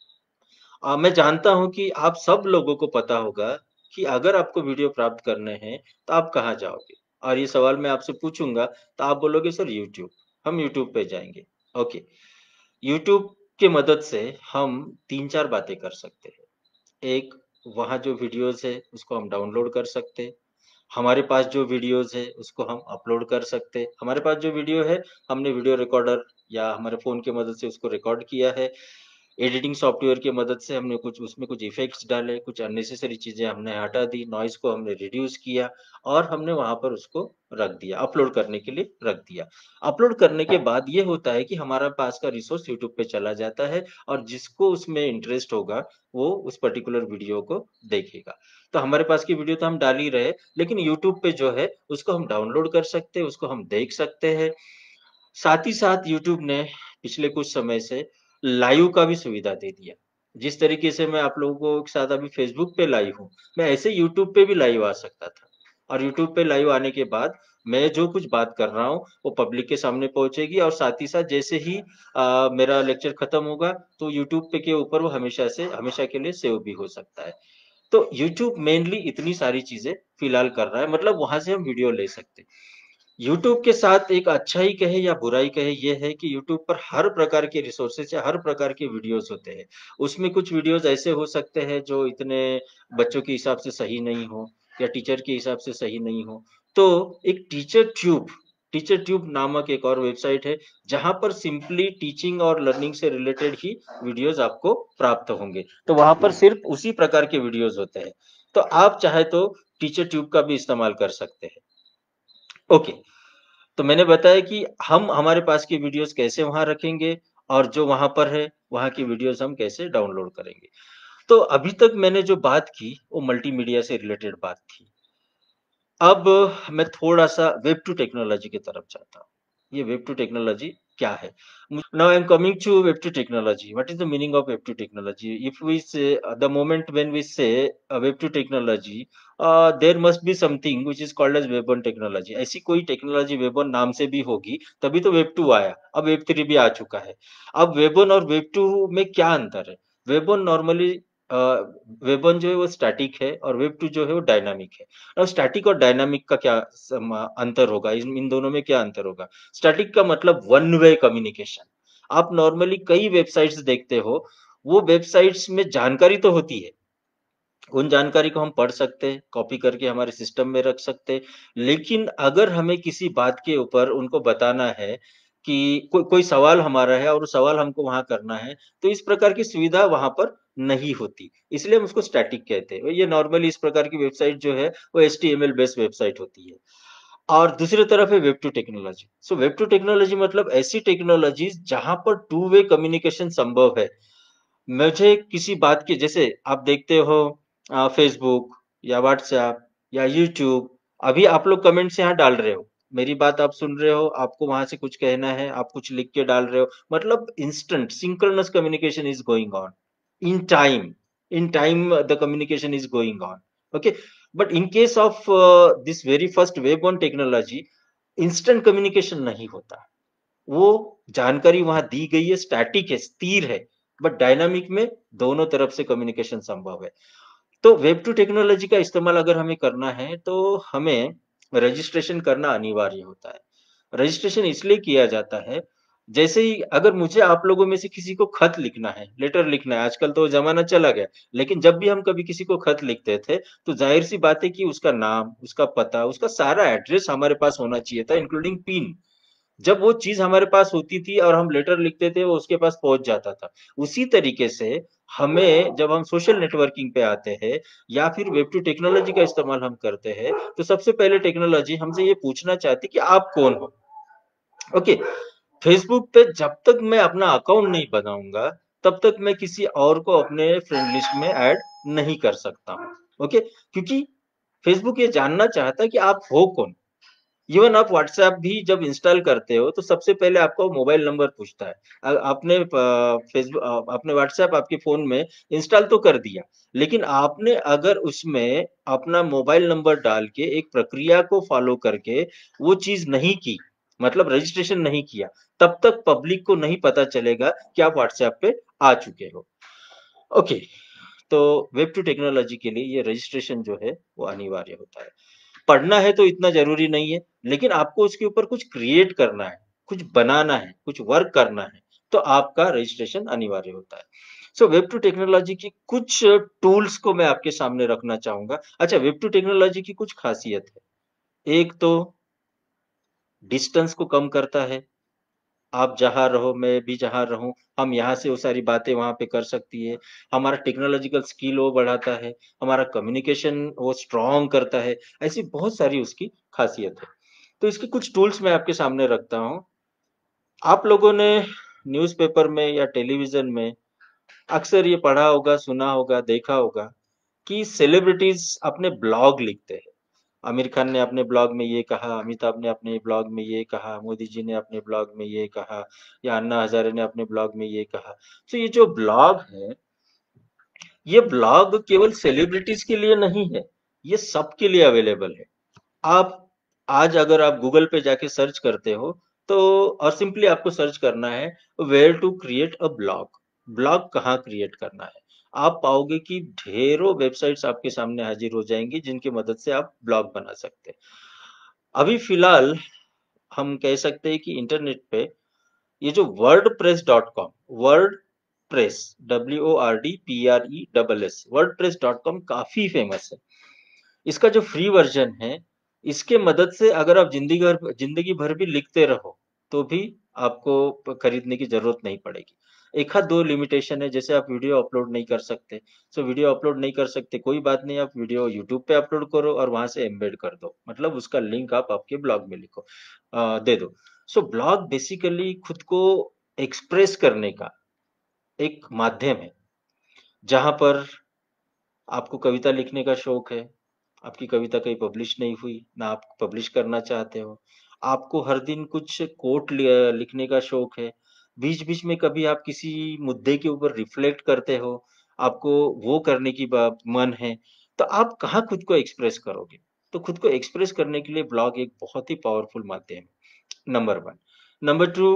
अ, मैं जानता हूँ कि आप सब लोगों को पता होगा कि अगर आपको वीडियो प्राप्त करने हैं, तो आप कहाँ जाओगे? और ये सवाल मैं आपसे पूछूँगा, तो आप बोलोगे सर यूट्यूब, हम यूट्यूब पे जाएँगे। ओके, यूट्यूब की मदद से हम तीन चार बातें कर सकते हैं। एक, वहाँ जो वीडियोज़ है, उसको हम डाउनलोड कर सकते हैं। हमारे पास जो वीडियोज़ है, उसको हम अपलोड कर सकते हैं। हमारे पास जो वीडियो है, हमने वीडियो रिकॉर्डर या हमारे फ़ोन की मदद से उसको रिकॉर्ड किया है। एडिटिंग सॉफ्टवेयर की मदद से हमने कुछ उसमें कुछ इफ़ेक्ट्स डाले, कुछ अननेसेसरी चीज़ें हमने हटा दी, नॉइज़ को हमने रिड्यूस किया और हमने वहाँ पर उसको रख दिया, अपलोड करने के लिए रख दिया। अपलोड करने के बाद ये होता है कि हमारा पास का रिसोर्स यूट्यूब पे चला जाता है और जिसको उसमें इंटरेस्ट होगा, वो उस पर्टिकुलर वीडियो को देखेगा। तो हमारे पास की वीडियो तो हम डाल ही रहे, लेकिन यूट्यूब पे जो है, उसको हम डाउनलोड कर सकते हैं, उसको हम देख सकते हैं। साथ ही साथ यूट्यूब ने पिछले कुछ समय से लाइव का भी सुविधा दे दिया। जिस तरीके से मैं आप लोगों के साथ अभी फ़ेसबुक पे लाइव हूँ, मैं ऐसे यूट्यूब पे भी लाइव आ सकता था। और यूट्यूब पे लाइव आने के बाद मैं जो कुछ बात कर रहा हूँ, वो पब्लिक के सामने पहुँचेगी और साथ ही साथ जैसे ही अ, मेरा लेक्चर खत्म होगा, तो यूट्यूब पे के ऊपर वो हमेशा से हमेशा के लिए सेव भी हो सकता है। तो यूट्यूब मेनली इतनी सारी चीज़ें फिलहाल कर रहा है, मतलब वहाँ से हम वीडियो ले सकते हैं। यूट्यूब के साथ एक अच्छाई कहे या बुराई कहे ये है कि यूट्यूब पर हर प्रकार के रिसोर्सेज या हर प्रकार के वीडियोस होते हैं। उसमें कुछ वीडियोस ऐसे हो सकते हैं जो इतने बच्चों के हिसाब से सही नहीं हो या टीचर के हिसाब से सही नहीं हो। तो एक टीचर ट्यूब टीचर ट्यूब नामक एक और वेबसाइट है जहां पर सिंपली टीचिंग और लर्निंग से रिलेटेड ही वीडियोस आपको प्राप्त होंगे। तो वहां पर सिर्फ उसी प्रकार के वीडियोस होते हैं। तो आप चाहे तो टीचर ट्यूब का भी इस्तेमाल कर सकते हैं। ओके, तो मैंने बताया कि हम हमारे पास की वीडियोस कैसे वहाँ रखेंगे और जो वहाँ पर है, वहाँ की वीडियोस हम कैसे डाउनलोड करेंगे। तो अभी तक मैंने जो बात की, वो मल्टीमीडिया से रिलेटेड बात थी। अब मैं थोड़ा-सा वेब टू टेक्नोलॉजी की तरफ जाता हूँ। ये वेब टू टेक्नोलॉजी क्या है? Now I am coming to Web two technology. What is the meaning of Web two technology? If we say uh, the moment when we say uh, Web two technology, uh, there must be something which is called as Web one technology. ऐसी कोई technology Web one नाम से भी होगी, तभी तो Web two आया। अब Web three भी आ चुका है। अब Web one और Web two में क्या अंतर है? Web one नॉर्मली अ, Web one जो है वो स्टैटिक है और Web two जो है वो डायनामिक है। अब स्टैटिक और डायनामिक का क्या सम अंतर होगा? इन इन दोनों में क्या अंतर होगा? स्टैटिक का मतलब वन वे कम्युनिकेशन। आप नॉर्मली कई वेबसाइट्स देखते हो, वो वेबसाइट्स में जानकारी तो होती है, उन जानकारी को हम पढ़ सकते हैं, कॉपी करके हमारे सिस्टम में रख सकते हैं। लेकिन अगर हमें किसी बात के ऊपर उनको बताना है कि कोई कोई सवाल हमारा है और वो सवाल हमको वहाँ करना है, तो इस प्रकार की सुविधा वहाँ पर नहीं होती। इसलिए हम उसको स्टैटिक कहते हैं। ये नॉर्मली इस प्रकार की वेबसाइट जो है, वो H T M L based website होती है। और दूसरी तरफ है web two technology. So web two technology मतलब ऐसी टेक्नोलॉजीज़ जहाँ पर टू वे कम्युनिकेशन संभव है। मुझे किसी बात की जैसे आप देखते हो अ, फ़ेसबुक या व्हाट्सऐप या यूट्यूब, अभी आप लोग कमेंट्स यहाँ डाल रहे हो। मेरी बात आप सुन रहे हो, आपको वहाँ से कुछ कहना है, आप कुछ लिख के डाल रहे हो। मतलब instant synchronous communication is going on in time. In time, uh, the communication is going on. Okay, but in case of uh, this very first web one technology, instant communication नहीं होता। वो जानकारी वहाँ दी गई है, स्टैटिक है, स्थिर है, बट डायनामिक में दोनों तरफ से कम्युनिकेशन संभव है। तो वेब टू टेक्नोलॉजी का इस्तेमाल अगर हमें करना है, तो हमें रजिस्ट्रेशन करना अनिवार्य होता है। रजिस्ट्रेशन इसलिए किया जाता है, जैसे ही अगर मुझे आप लोगों में से किसी को खत लिखना है, लेटर लिखना है, आजकल तो ज़माना चला गया, लेकिन जब भी हम कभी किसी को खत लिखते थे, तो ज़ाहिर-सी बात है कि उसका नाम, उसका पता, उसका सारा एड्रेस हमारे पास होना चाहिए था, इंक्लूडिंग पिन। जब वो चीज़ हमारे पास होती थी और हम लेटर लिखते थे, वो उसके पास पहुँच जाता था। उसी तरीके से हमें जब हम सोशल नेटवर्किंग पे आते हैं या फिर वेब टू टेक्नोलॉजी का इस्तेमाल हम करते हैं, तो सबसे पहले टेक्नोलॉजी हमसे ये पूछना चाहती है कि आप कौन हो? ओके, फेसबुक पे जब तक मैं अपना अकाउंट नहीं बनाऊँगा, तब तक मैं किसी और को अपने फ्रेंड लिस्ट में ऐड नहीं कर सकता हूँ। ओके, क्योंकि फेसबुक ये जानना चाहता है कि आप हो कौन? इवन आप व्हाट्सएप भी जब इंस्टॉल करते हो तो सबसे पहले आपको मोबाइल नंबर पूछता है। अ, आपने फेसबुक आपने व्हाट्सएप आपके फोन में इंस्टॉल तो कर दिया, लेकिन आपने अगर उसमें अपना मोबाइल नंबर डाल के एक प्रक्रिया को फॉलो करके वो चीज नहीं की, मतलब रजिस्ट्रेशन नहीं किया, तब तक पब्लिक को नहीं पता चलेगा कि आप व्हाट्सएप पे आ चुके हो। ओके, तो वेब टू टेक्नोलॉजी के लिए ये रजिस्ट्रेशन जो है वो अनिवार्य होता है। पढ़ना है तो इतना ज़रूरी नहीं है, लेकिन आपको उसके ऊपर कुछ क्रिएट करना है, कुछ बनाना है, कुछ वर्क करना है, तो आपका रजिस्ट्रेशन अनिवार्य होता है। सो वेब टू टेक्नोलॉजी की कुछ टूल्स को मैं आपके सामने रखना चाहूँगा। अच्छा, वेब टू टेक्नोलॉजी की कुछ खासियत है। एक तो डिस्टेंस को कम करता है। आप जहाँ रहो, मैं भी जहाँ रहूँ, हम यहाँ से वो सारी बातें वहाँ पे कर सकती है। हमारा टेक्नोलॉजिकल स्किल वो बढ़ाता है, हमारा कम्युनिकेशन वो स्ट्रॉन्ग करता है। ऐसी बहुत सारी उसकी खासियत है। तो इसके कुछ टूल्स मैं आपके सामने रखता हूँ। आप लोगों ने न्यूज़पेपर में या टेलीविज़न में अक्सर ये पढ़ा होगा, सुना होगा, देखा होगा कि सेलिब्रिटीज़ अपने ब्लॉग लिखते हैं। आमिर खान ने अपने ब्लॉग में ये कहा, अमिताभ ने अपने ब्लॉग में ये कहा, मोदी जी ने अपने ब्लॉग में ये कहा या अन्ना हज़ारे ने अपने ब्लॉग में ये कहा। तो ये जो ब्लॉग है, ये ब्लॉग केवल सेलिब्रिटीज़ के लिए नहीं है, ये सबके लिए अवेलेबल है। आप आज अगर आप गूगल पे जाके सर्च करते हो, तो और सिंपली आपको सर्च करना है where to create a blog. Blog कहाँ क्रिएट करना है। आप पाओगे कि ढेरों वेबसाइट्स आपके सामने हाजिर हो जाएंगी जिनकी मदद से आप ब्लॉग बना सकते हैं। अभी फिलहाल हम कह सकते हैं कि इंटरनेट पे ये जो WordPress dot com, WordPress, W O R D P R E double S, WordPress dot com काफी फेमस है। इसका जो फ्री वर्जन है, इसके मदद से अगर आप जिंदगी भर जिंदगी भर भी लिखते रहो, तो भी आपको प खरीदने की ज़रूरत नहीं पड़ेगी। एक आध दो लिमिटेशन है, जैसे आप वीडियो अपलोड नहीं कर सकते। सो वीडियो अपलोड नहीं कर सकते, कोई बात नहीं, आप वीडियो यूट्यूब पे अपलोड करो और वहाँ से एम्बेड कर दो। मतलब उसका लिंक आप आपके ब्लॉग में लिखो अ, दे दो। सो ब्लॉग बेसिकली खुद को एक्सप्रेस करने का एक माध्यम है, जहाँ पर आपको कविता लिखने का शौक है, आपकी कविता कहीं पब्लिश नहीं हुई, ना आप पब्लिश करना चाहते हो। आपको हर दिन कुछ कोट लि लिखने का शौक है। बीच-बीच में कभी आप किसी मुद्दे के ऊपर रिफ्लेक्ट करते हो, आपको वो करने की ब मन है, तो आप कहाँ खुद को एक्सप्रेस करोगे? तो खुद को एक्सप्रेस करने के लिए ब्लॉग एक बहुत ही पावरफुल माध्यम है, नंबर वन। नंबर टू,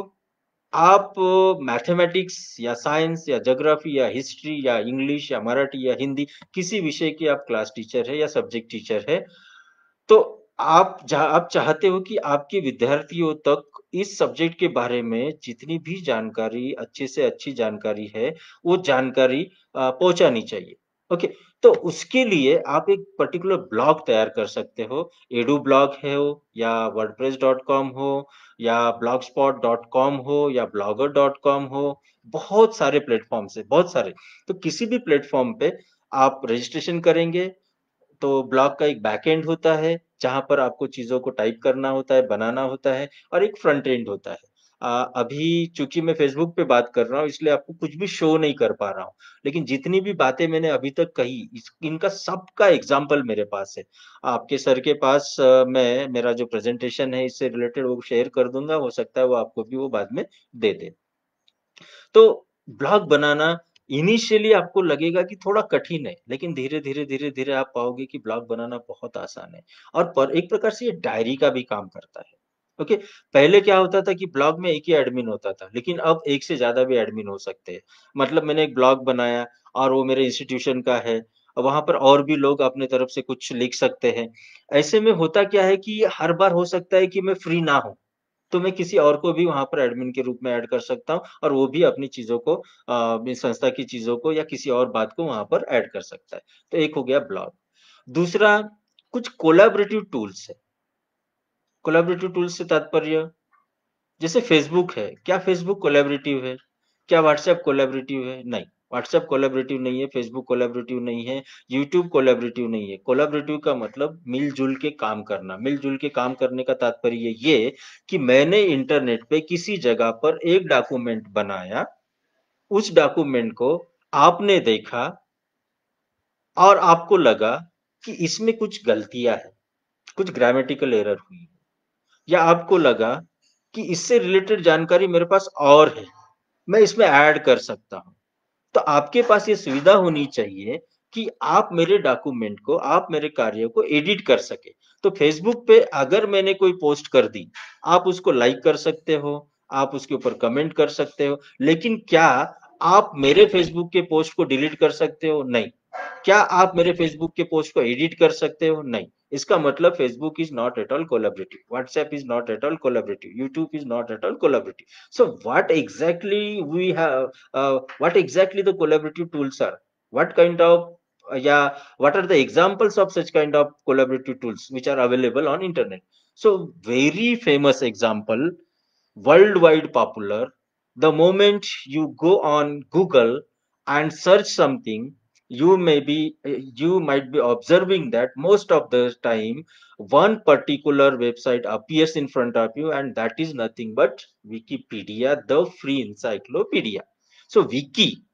आप मैथमेटिक्स या साइंस या ज्योग्राफी या हिस्ट्री या इंग्लिश या मराठी या हिंदी, किसी विषय के आप क्लास टीचर है या सब्जेक्ट टीचर है, तो आप जहाँ आप चाहते हो कि आपके विद्यार्थियों तक इस सब्जेक्ट के बारे में जितनी भी जानकारी, अच्छी से अच्छी जानकारी है, वो जानकारी अ, पहुँचानी चाहिए। ओके, तो उसके लिए आप एक पर्टिकुलर ब्लॉग तैयार कर सकते हो। एडू ब्लॉग है हो या वर्डप्रेस डॉट कॉम हो या ब्लॉगस्पॉट डॉट कॉम हो या ब्लॉगर डॉट कॉम हो, बहुत सारे प्लेटफ़ॉर्म्स हैं, बहुत सारे। तो किसी भी प्लेटफ़ॉर्म पे आप रजिस्ट्रेशन करेंगे, तो ब्लॉग का एक बैकएंड होता है, जहाँ पर आपको चीज़ों को टाइप करना होता है, बनाना होता है और एक फ्रंट एंड होता है। अ, अभी चूँकि मैं फ़ेसबुक पे बात कर रहा हूँ, इसलिए आपको कुछ भी शो नहीं कर पा रहा हूँ। लेकिन जितनी भी बातें मैंने अभी तक कही, इस इनका सबका एग्ज़ाम्पल मेरे पास है। आपके सर के पास अ, मैं मेरा जो प्रेज़ेंटेशन है, इससे रिलेटेड वो शेयर कर दूँगा, हो सकता है वो आपको भी वो बाद में दे दें। तो ब्लॉग बनाना इनिशियली आपको लगेगा कि थोड़ा कठिन है, लेकिन धीरे-धीरे, धीरे-धीरे आप पाओगे कि ब्लॉग बनाना बहुत आसान है और पर एक प्रकार से ये डायरी का भी काम करता है। ओके, पहले क्या होता था कि ब्लॉग में एक ही एडमिन होता था, लेकिन अब एक से ज़्यादा भी एडमिन हो सकते हैं। मतलब मैंने एक ब्लॉग बनाया और वो मेरे इंस्टीट्यूशन का है, वहाँ पर और भी लोग अपने तरफ से कुछ लिख सकते हैं। ऐसे में होता क्या है कि हर बार हो सकता है कि मैं फ्री ना हूँ, तो मैं किसी और को भी वहाँ पर एडमिन के रूप में ऐड कर सकता हूँ और वो भी अपनी चीज़ों को अ, अपनी संस्था की चीज़ों को या किसी और बात को वहाँ पर ऐड कर सकता है। तो एक हो गया ब्लॉग। दूसरा, कुछ कोलैबोरेटिव टूल्स है। कोलैबोरेटिव टूल्स से तात्पर्य, जैसे फेसबुक है, क्या फेसबुक कोलैबोरेटिव है? क्या व्हाट्सएप कोलैबोरेटिव है? नहीं, व्हाट्सएप कोलैबोरेटिव नहीं है, फेसबुक कोलैबोरेटिव नहीं है, यूट्यूब कोलैबोरेटिव नहीं है। कोलैबोरेटिव का मतलब मिल-जुल के काम करना। मिल-जुल के काम करने का तात्पर्य ये कि मैंने इंटरनेट पे किसी जगह पर एक डॉक्यूमेंट बनाया, उस डॉक्यूमेंट को आपने देखा और आपको लगा कि इसमें कुछ गलतियाँ हैं, कुछ ग्रामेटिकल एरर हुई, या आपको लगा कि इससे रिलेटेड जानकारी मेरे पास और है, मैं इसमें ऐड कर सकता हूँ। तो आपके पास ये सुविधा होनी चाहिए कि आप मेरे डॉक्यूमेंट को, आप मेरे कार्य को एडिट कर सके। तो फेसबुक पे अगर मैंने कोई पोस्ट कर दी, आप उसको लाइक कर सकते हो, आप उसके ऊपर कमेंट कर सकते हो, लेकिन क्या आप मेरे फेसबुक के पोस्ट को डिलीट कर सकते हो? नहीं। क्या आप मेरे फेसबुक के पोस्ट को एडिट कर सकते हो? नहीं। इसका मतलब Facebook is not at all collaborative, WhatsApp is not at all collaborative, YouTube is not at all collaborative. So what exactly we have, uh, what exactly the collaborative tools are? What kind of, uh, yeah, what are the examples of such kind of collaborative tools which are available on internet? So very famous example, worldwide popular. The moment you go on Google and search something, you may be you might be observing that most of the time one particular website appears in front of you, and that is nothing but Wikipedia, the free encyclopedia. So wiki,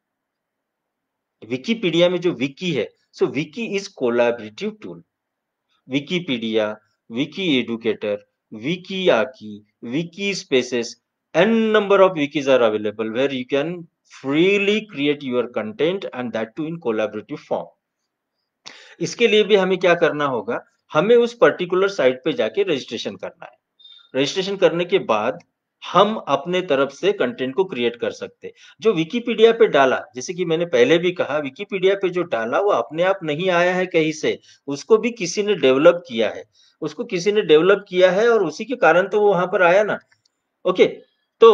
Wikipedia में जो wiki है, so wiki is collaborative tool. Wikipedia, Wiki Educator, Wikiaki, Wiki Spaces, n number of wikis are available where you can freely create your content, and that too in collaborative form. इसके लिए भी हमें क्या करना होगा? हमें उस पर्टिकुलर साइट पे जाके रजिस्ट्रेशन करना है. रजिस्ट्रेशन करने के बाद हम अपने तरफ से कंटेंट को क्रिएट कर सकते हैं. जो विकिपीडिया पे डाला, जैसे कि मैंने पहले भी कहा, विकिपीडिया पे जो डाला वो अपने आप नहीं आया है कहीं से, उसको भी किसी ने डेवलप किया है. उसको किसी ने डेवलप किया है और उसी के कारण तो वो वहां पर आया ना. ओके, तो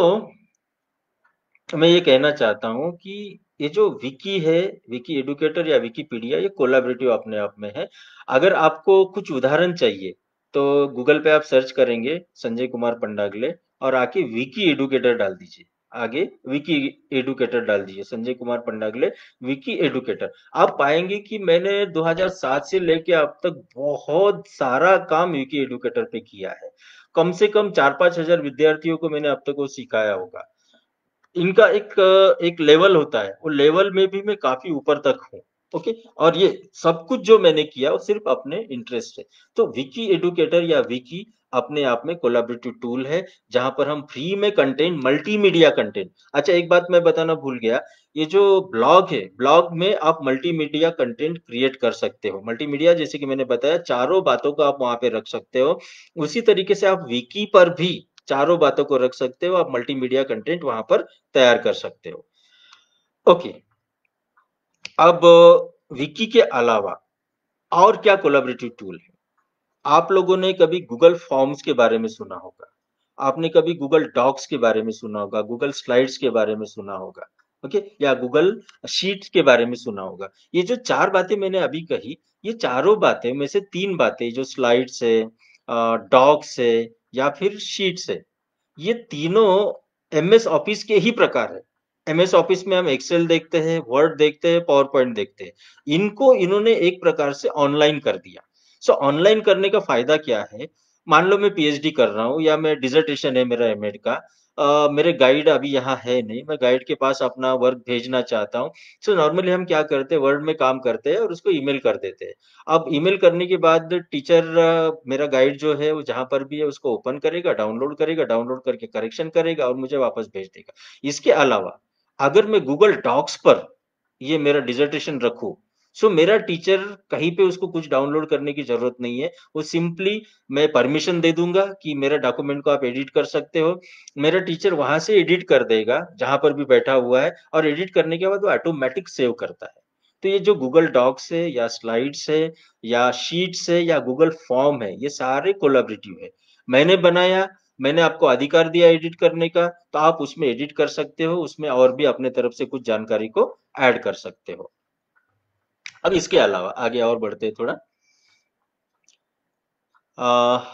मैं ये कहना चाहता हूँ कि ये जो विकी है, विकी एडुकेटर या विकिपीडिया, ये कोलैबोरेटिव अपने आप में है. अगर आपको कुछ उदाहरण चाहिए, तो गूगल पे आप सर्च करेंगे संजय कुमार पंडागले और आके विकी एडुकेटर डाल दीजिए. आगे विकी एडुकेटर डाल दीजिए, संजय कुमार पंडागले विकी एडुकेटर. आप पाएंगे कि मैंने दो हज़ार सात से लेके अब तक बहुत सारा काम विकी एडुकेटर पे किया है. कम से कम चार पांच हजार विद्यार्थियों को मैंने अब तक वो सिखाया होगा. इनका एक अ, एक लेवल होता है, वो लेवल में भी मैं काफी ऊपर तक हूँ. ओके, और ये सब कुछ जो मैंने किया वो सिर्फ अपने इंटरेस्ट से. तो विकी एडुकेटर या विकी अपने आप में कोलैबोरेटिव टूल है, जहां पर हम फ्री में कंटेंट, मल्टीमीडिया कंटेंट. अच्छा, एक बात मैं बताना भूल गया, ये जो ब्लॉग है, ब्लॉग में आप मल्टीमीडिया कंटेंट क्रिएट कर सकते हो. मल्टीमीडिया जैसे कि मैंने बताया, चारों बातों को आप वहां पे रख सकते हो. उसी तरीके से आप विकी पर भी चारों बातों को रख सकते हो, आप मल्टीमीडिया कंटेंट वहां पर तैयार कर सकते हो. ओके, अब विकी के अलावा और क्या कोलैबोरेटिव टूल है? आप लोगों ने कभी गूगल फॉर्म्स के बारे में सुना होगा, आपने कभी गूगल डॉक्स के बारे में सुना होगा, गूगल स्लाइड्स के बारे में सुना होगा. ओके, या गूगल शीट्स के बारे में सुना होगा. ये जो चार बातें मैंने अभी कही, ये चारों बातें में से तीन बातें, जो स्लाइड्स है, डॉक्स है या फिर शीट्स है, ये तीनों एमएस ऑफिस के ही प्रकार है. एमएस ऑफिस में हम एक्सेल देखते हैं, वर्ड देखते हैं, पावर पॉइंट देखते हैं. इनको इन्होंने एक प्रकार से ऑनलाइन कर दिया. सो so, ऑनलाइन करने का फायदा क्या है? मान लो मैं पीएचडी कर रहा हूँ या मैं डिसर्टेशन है मेरा एमएड का, अ, मेरे गाइड अभी यहाँ है नहीं, मैं गाइड के पास अपना वर्क भेजना चाहता हूँ. सो नॉर्मली हम क्या करते हैं, वर्ड में काम करते हैं और उसको ईमेल कर देते हैं. अब ईमेल करने के बाद टीचर, मेरा गाइड जो है वो जहाँ पर भी है उसको ओपन करेगा, डाउनलोड करेगा, डाउनलोड करके करेक्शन करेगा और मुझे वापस भेज देगा. इसके अलावा अगर मैं गूगल डॉक्स पर ये मेरा डिसर्टेशन रखूं, सो मेरा टीचर कहीं पे उसको कुछ डाउनलोड करने की ज़रूरत नहीं है। वो सिंपली मैं परमिशन दे दूँगा कि मेरा डॉक्यूमेंट को आप एडिट कर सकते हो। मेरा टीचर वहाँ से एडिट कर देगा, जहाँ पर भी बैठा हुआ है और एडिट करने के बाद वो ऑटोमैटिक सेव करता है। तो ये जो गूगल डॉक्स है या स्लाइड्स है या शीट्स है या गूगल फॉर्म है, ये सारे कोलैबोरेटिव है। मैंने बनाया, मैंने आपको अधिकार दिया एडिट करने का, तो आप उसमें एडिट कर सकते हो, उसमें और भी अपने तरफ से कुछ जानकारी को ऐड कर सकते हो। अब इसके अलावा आगे और बढ़ते हैं थोड़ा। अ,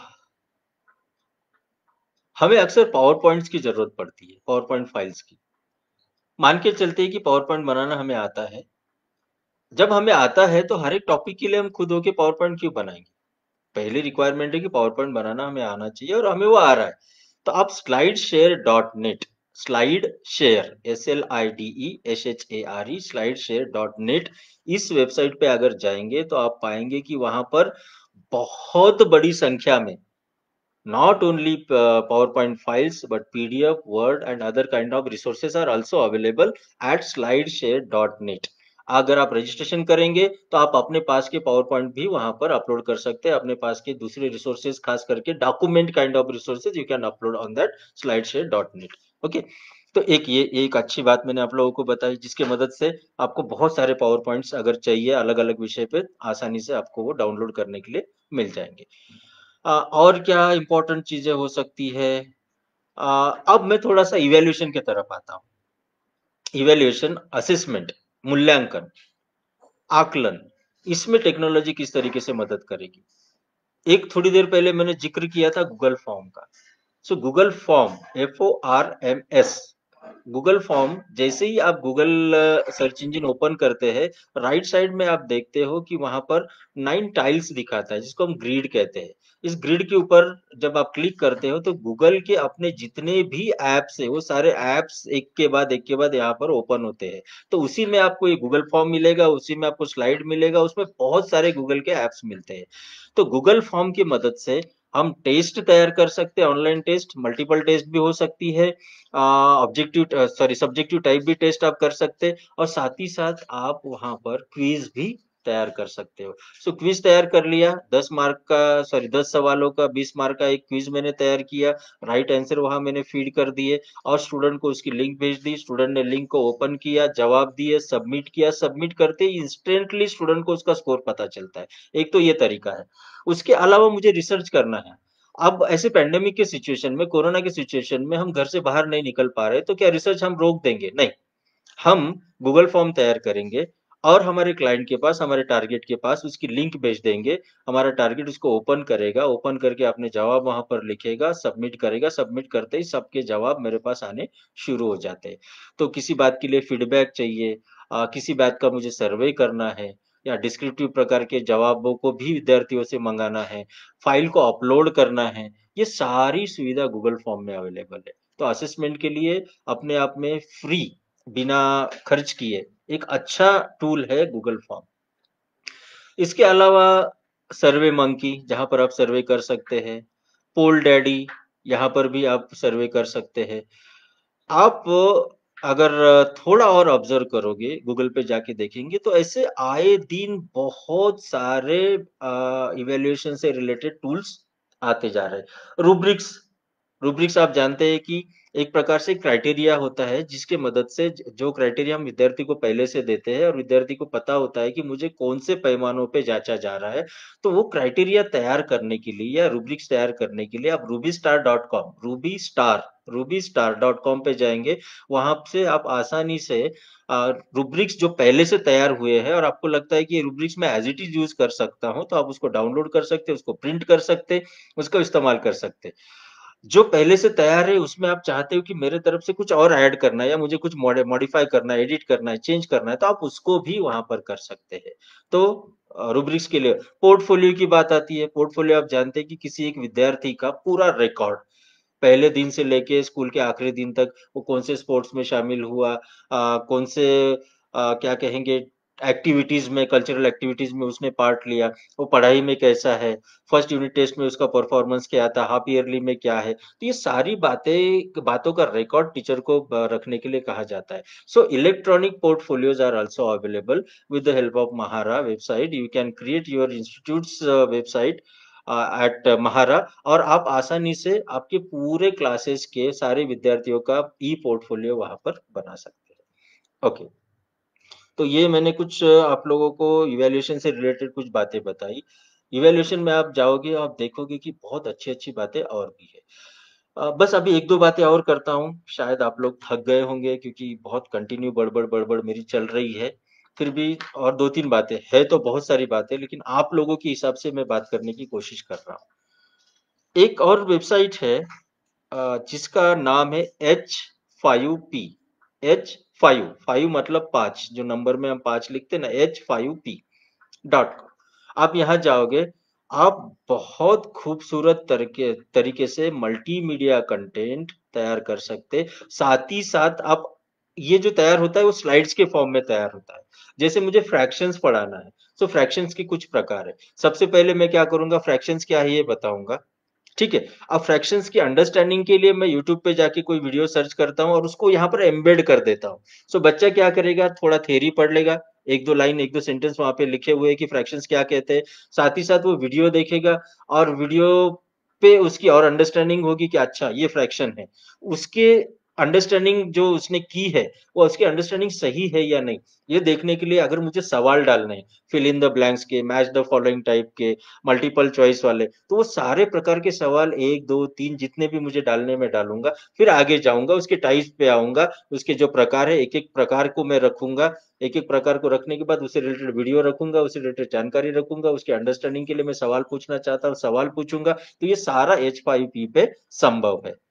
हमें अक्सर पावर पॉइंट्स की जरूरत पड़ती है, पावर पॉइंट फाइल्स की। मान के चलते हैं कि पावर पॉइंट बनाना हमें आता है। जब हमें आता है तो हर एक टॉपिक के लिए हम खुद होके पावर पॉइंट क्यों बनाएंगे? पहली रिक्वायरमेंट है कि पावर पॉइंट बनाना हमें आना चाहिए और हमें वो आ रहा है। तो आप SlideShare dot net, SlideShare, S L I D E H H A R E, SlideShare dot net, इस वेबसाइट पे अगर जाएंगे तो आप पाएंगे कि वहां पर बहुत बड़ी संख्या में not only uh, PowerPoint files, but P D F, Word, and other kind of resources are also available at slideshare dot net. अगर आप रजिस्ट्रेशन करेंगे तो आप अपने पास के पावर पॉइंट भी वहां पर अपलोड कर सकते हैं। अपने पास के दूसरे रिसोर्सेज, खास करके document kind of resources, you can upload on that SlideShare dot net. Okay, तो एक ये एक अच्छी बात मैंने आप लोगों को बताई, जिसके मदद से आपको बहुत सारे पावर पॉइंट्स अगर चाहिए अलग अलग विषय पे, आसानी से आपको वो डाउनलोड करने के लिए मिल जाएंगे। अ, और क्या इम्पोर्टेंट चीजें हो सकती है? अ, अब मैं थोड़ा सा इवेल्युएशन की तरफ आता हूँ। इवेल्युएशन, असेसमेंट, मूल्यांकन, आकलन, इसमें टेक्नोलॉजी किस तरीके से मदद करेगी? एक थोड़ी देर पहले मैंने जिक्र किया था गूगल फॉर्म का। So Google form, F O R M S, Google form, जैसे ही आप गूगल सर्च इंजन ओपन करते हैं, राइट साइड में आप देखते हो कि वहां पर नाइन टाइल्स दिखाता है, जिसको हम ग्रिड कहते हैं। इस ग्रिड के ऊपर जब आप क्लिक करते हो तो गूगल के अपने जितने भी एप्स है, वो सारे एप्स एक के बाद एक के बाद यहाँ पर ओपन होते हैं। तो उसी में आपको ये गूगल फॉर्म मिलेगा, उसी में आपको स्लाइड मिलेगा, उसमें बहुत सारे गूगल के एप्स मिलते हैं। तो गूगल फॉर्म की मदद से हम टेस्ट तैयार कर सकते हैं, ऑनलाइन टेस्ट, मल्टीपल टेस्ट भी हो सकती है, ऑब्जेक्टिव सॉरी सब्जेक्टिव टाइप भी टेस्ट आप कर सकते हैं, और साथ ही साथ आप वहां पर क्विज भी तैयार कर सकते हो। सो क्विज तैयार कर लिया, दस मार्क का, सॉरी दस सवालों का बीस मार्क का एक क्विज मैंने तैयार किया, राइट आंसर वहां मैंने फीड कर दिए और स्टूडेंट को उसकी लिंक भेज दी। स्टूडेंट ने लिंक को ओपन किया, जवाब दिए, सबमिट किया। सबमिट करते ही इंस्टेंटली स्टूडेंट को उसका स्कोर पता चलता है। एक तो ये तरीका है। उसके अलावा मुझे रिसर्च करना है। अब ऐसे पैंडेमिक के सिचुएशन में, कोरोना के सिचुएशन में हम घर से बाहर नहीं निकल पा रहे, तो क्या रिसर्च हम रोक देंगे? नहीं। हम गूगल फॉर्म तैयार करेंगे और हमारे क्लाइंट के पास, हमारे टारगेट के पास उसकी लिंक भेज देंगे। हमारा टारगेट उसको ओपन करेगा, ओपन करके अपने जवाब वहां पर लिखेगा, सबमिट करेगा। सबमिट करते ही सबके जवाब मेरे पास आने शुरू हो जाते हैं। तो किसी बात के लिए फीडबैक चाहिए, आ, किसी बात का मुझे सर्वे करना है, या डिस्क्रिप्टिव प्रकार के जवाबों को भी विद्यार्थियों से मंगाना है, फाइल को अपलोड करना है, ये सारी सुविधा गूगल फॉर्म में अवेलेबल है। तो असेसमेंट के लिए अपने आप में फ्री, बिना खर्च किए एक अच्छा टूल है गूगल फॉर्म। इसके अलावा सर्वे मंकी, जहां पर आप सर्वे कर सकते हैं, पोल डैडी, यहाँ पर भी आप सर्वे कर सकते हैं। आप अगर थोड़ा और ऑब्जर्व करोगे, गूगल पे जाके देखेंगे, तो ऐसे आए दिन बहुत सारे इवेल्युएशन से रिलेटेड टूल्स आते जा रहे हैं। रूब्रिक्स, रूब्रिक्स आप जानते हैं कि एक प्रकार से क्राइटेरिया होता है, जिसके मदद से ज- जो क्राइटेरिया हम विद्यार्थी को पहले से देते हैं और विद्यार्थी को पता होता है कि मुझे कौन से पैमानों पे जांचा जा रहा है, तो वो क्राइटेरिया तैयार करने के लिए या रूब्रिक्स तैयार करने के लिए आप Ruby star dot com, Ruby star Ruby star dot com पे जाएंगे। वहां से आप आसानी से रूब्रिक्स जो पहले से तैयार हुए हैं और आपको लगता है कि ये रूब्रिक्स मैं एज इट इज यूज कर सकता हूं, तो आप उसको डाउनलोड कर सकते हैं, उसको प्रिंट कर सकते हैं, उसका इस्तेमाल कर सकते हैं। जो पहले से तैयार है उसमें आप चाहते हो कि मेरे तरफ से कुछ और ऐड करना है या मुझे कुछ मॉडिफाई करना है, एडिट करना है, चेंज करना है, तो आप उसको भी वहां पर कर सकते हैं। तो रूब्रिक्स के लिए पोर्टफोलियो की बात आती है। पोर्टफोलियो आप जानते हैं कि किसी एक विद्यार्थी का पूरा रिकॉर्ड, पहले दिन से लेके स्कूल के आखिरी दिन तक वो कौन से स्पोर्ट्स में शामिल हुआ, आ, कौन से आ, क्या कहेंगे, एक्टिविटीज में, कल्चरल एक्टिविटीज में उसने पार्ट लिया, वो पढ़ाई में कैसा है, फर्स्ट यूनिट टेस्ट में उसका परफॉर्मेंस क्या था, हाफ ईयरली में क्या है, तो ये सारी बातें बातों का रिकॉर्ड टीचर को ब- रखने के लिए कहा जाता है. So electronic portfolios are also available with the help of Mahara website. You can create your institute's website at Mahara, और आप आसानी से आपके पूरे क्लासेस के सारे विद्यार्थियों का ई पोर्टफोलियो वहां पर बना सकते हैं. ओके, तो ये मैंने कुछ अ, आप लोगों को इवैल्यूएशन से रिलेटेड कुछ बातें बताई. इवैल्यूएशन में आप जाओगे, आप देखोगे कि बहुत अच्छी-अच्छी बातें और भी है. अ, बस अभी एक दो बातें और करता हूँ, शायद आप लोग थक गए होंगे क्योंकि बहुत कंटिन्यू बड़बड़ बड़बड़ मेरी चल रही है. फिर भी और दो तीन बातें, है तो बहुत सारी बातें, लेकिन आप लोगों के हिसाब से मैं बात करने की कोशिश कर रहा हूँ. एक और वेबसाइट है अ, जिसका नाम है H five P. H five, five मतलब पाँच, जो नंबर में हम पाँच लिखते हैं ना, H five P dot com. आप यहाँ जाओगे, आप बहुत खूबसूरत तरीके तरीके से मल्टीमीडिया कंटेंट तैयार कर सकते. साथ ही साथ आप, ये जो तैयार होता है वो स्लाइड्स के फॉर्म में तैयार होता है. जैसे मुझे फ्रैक्शंस पढ़ाना है, तो फ्रैक्शंस के कुछ प्रकार है. सबसे पहले मैं क्या करूंगा, फ्रैक्शंस क्या है ये बताऊंगा. ठीक है. अब फ्रैक्शंस की अंडरस्टैंडिंग के लिए मैं यूट्यूब पे जाके कोई वीडियो सर्च करता हूँ और उसको यहाँ पर एम्बेड कर देता हूँ. सो बच्चा क्या करेगा, थोड़ा थ्योरी पढ़ लेगा, एक दो लाइन, एक दो सेंटेंस वहां पे लिखे हुए हैं कि फ्रैक्शंस क्या कहते हैं. साथ ही साथ वो वीडियो देखेगा, और वीडियो पे उसकी और अंडरस्टैंडिंग होगी कि अच्छा ये फ्रैक्शन है. उसके अंडरस्टैंडिंग जो उसने की है, वो उसकी अंडरस्टैंडिंग सही है या नहीं, ये देखने के लिए अगर मुझे सवाल डालने हैं, फिल इन द ब्लैंक्स के, मैच द फॉलोइंग टाइप के, मल्टीपल चॉइस वाले, तो वो सारे प्रकार के सवाल एक दो तीन जितने भी मुझे डालने में डालूंगा. फिर आगे जाऊंगा, उसके टाइप्स पे आऊंगा, उसके जो प्रकार है, एक एक प्रकार को मैं रखूंगा. एक एक प्रकार को रखने के बाद उससे रिलेटेड वीडियो रखूंगा, उससे रिलेटेड जानकारी रखूंगा, उसके अंडरस्टैंडिंग के लिए मैं सवाल पूछना चाहता हूँ, सवाल पूछूंगा. तो ये सारा एच फाइव पी पे संभव है.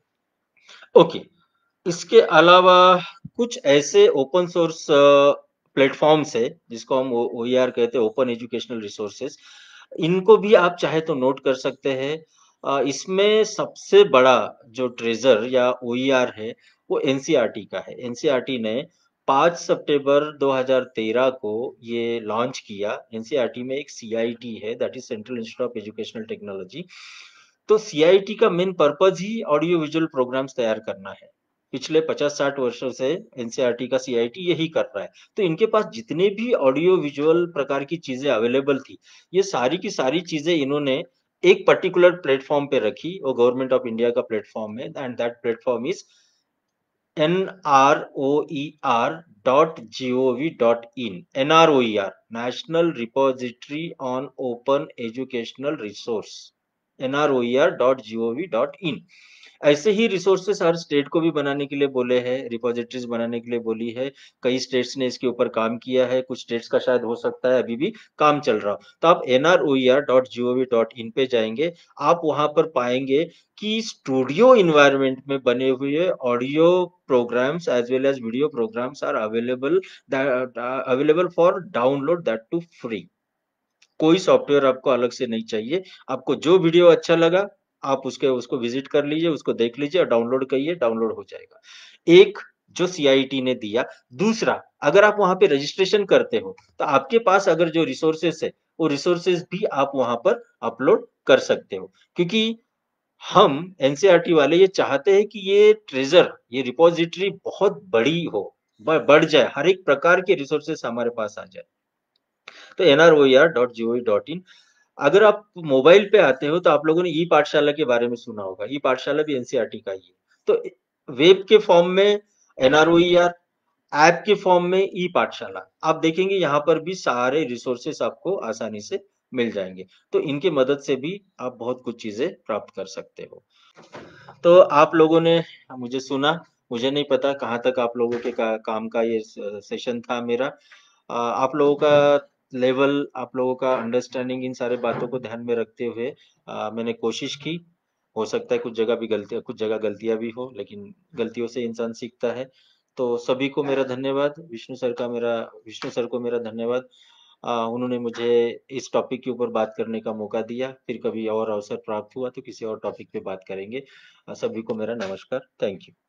ओके. इसके अलावा कुछ ऐसे ओपन सोर्स प्लेटफॉर्म्स है जिसको हम ओईआर कहते हैं, ओपन एजुकेशनल रिसोर्सेज. इनको भी आप चाहे तो नोट कर सकते हैं. अ, इसमें सबसे बड़ा जो ट्रेजर या ओईआर है, वो एनसीईआरटी का है. एनसीईआरटी ने पाँच सितंबर दो हज़ार तेरह को ये लॉन्च किया. एनसीईआरटी में एक सीआईटी है, that is Central Institute of Educational Technology. तो सीआईटी का मेन पर्पज ही ऑडियो विजुअल प्रोग्राम्स तैयार करना है. पिछले पचास साठ वर्षों से एनसीईआरटी का सीआईटी यही कर रहा है. तो इनके पास जितने भी ऑडियो विजुअल प्रकार की चीजें अवेलेबल थी, ये सारी की सारी चीजें इन्होंने एक पर्टिकुलर प्लेटफॉर्म पे रखी. वो गवर्नमेंट ऑफ इंडिया का प्लेटफॉर्म है, and that platform is N R O E R dot G O V dot in. N R O E R, national repository on open educational resource, N R O E R dot G O V dot in. ऐसे ही resources हर state को भी बनाने के लिए बोले हैं, repositories बनाने के लिए बोली है. कई स्टेट्स ने इसके ऊपर काम किया है, कुछ स्टेट्स का शायद हो सकता है अभी भी काम चल रहा हो. तो आप N R O E R dot G O V dot in पे जाएंगे, आप वहां पर पाएंगे कि स्टूडियो इन्वायरमेंट में बने हुए audio programs as well as video programs are available, available for download, that too free. कोई सॉफ्टवेयर आपको अलग से नहीं चाहिए. आपको जो वीडियो अच्छा लगा, आप उसके उसको विजिट कर लीजिए, उसको देख लीजिए और डाउनलोड करिए, डाउनलोड हो जाएगा. एक जो सीआईटी ने दिया. दूसरा, अगर आप वहां पे रजिस्ट्रेशन करते हो, तो आपके पास अगर जो रिसोर्सेस है, वो रिसोर्सेस भी आप वहां पर अपलोड कर सकते हो. क्योंकि हम एनसीईआरटी वाले ये चाहते हैं कि ये ट्रेजर, ये रिपोजिटरी बहुत बड़ी हो, बढ़ जाए, हर एक प्रकार के रिसोर्सेस हमारे पास आ जाए. तो N R O E R dot G O V dot in. अगर आप मोबाइल पे आते हो, तो आप लोगों ने ई पाठशाला के बारे में सुना होगा. ई पाठशाला भी एनसीईआरटी का ही है. तो वेब के फॉर्म में N R O E R, app के फॉर्म में ई पाठशाला. आप देखेंगे यहाँ पर भी सारे रिसोर्सेस आपको आसानी से मिल जाएंगे. तो इनके मदद से भी आप बहुत कुछ चीजें प्राप्त कर सकते हो. तो आप लोगों ने मुझे सुना. मुझे नहीं पता कहाँ तक आप लोगों के का, काम का ये सेशन था मेरा. अ, आप लोगों का लेवल, आप लोगों का अंडरस्टैंडिंग, इन सारे बातों को ध्यान में रखते हुए अ, मैंने कोशिश की. हो सकता है कुछ जगह भी गलतियां, कुछ जगह गलतियां भी हो, लेकिन गलतियों से इंसान सीखता है. तो सभी को मेरा धन्यवाद. विष्णु सर का मेरा विष्णु सर को मेरा धन्यवाद. अ, उन्होंने मुझे इस टॉपिक के ऊपर बात करने का मौका दिया. फिर कभी और अवसर प्राप्त हुआ तो किसी और टॉपिक पे बात करेंगे. अ, सभी को मेरा नमस्कार. Thank you.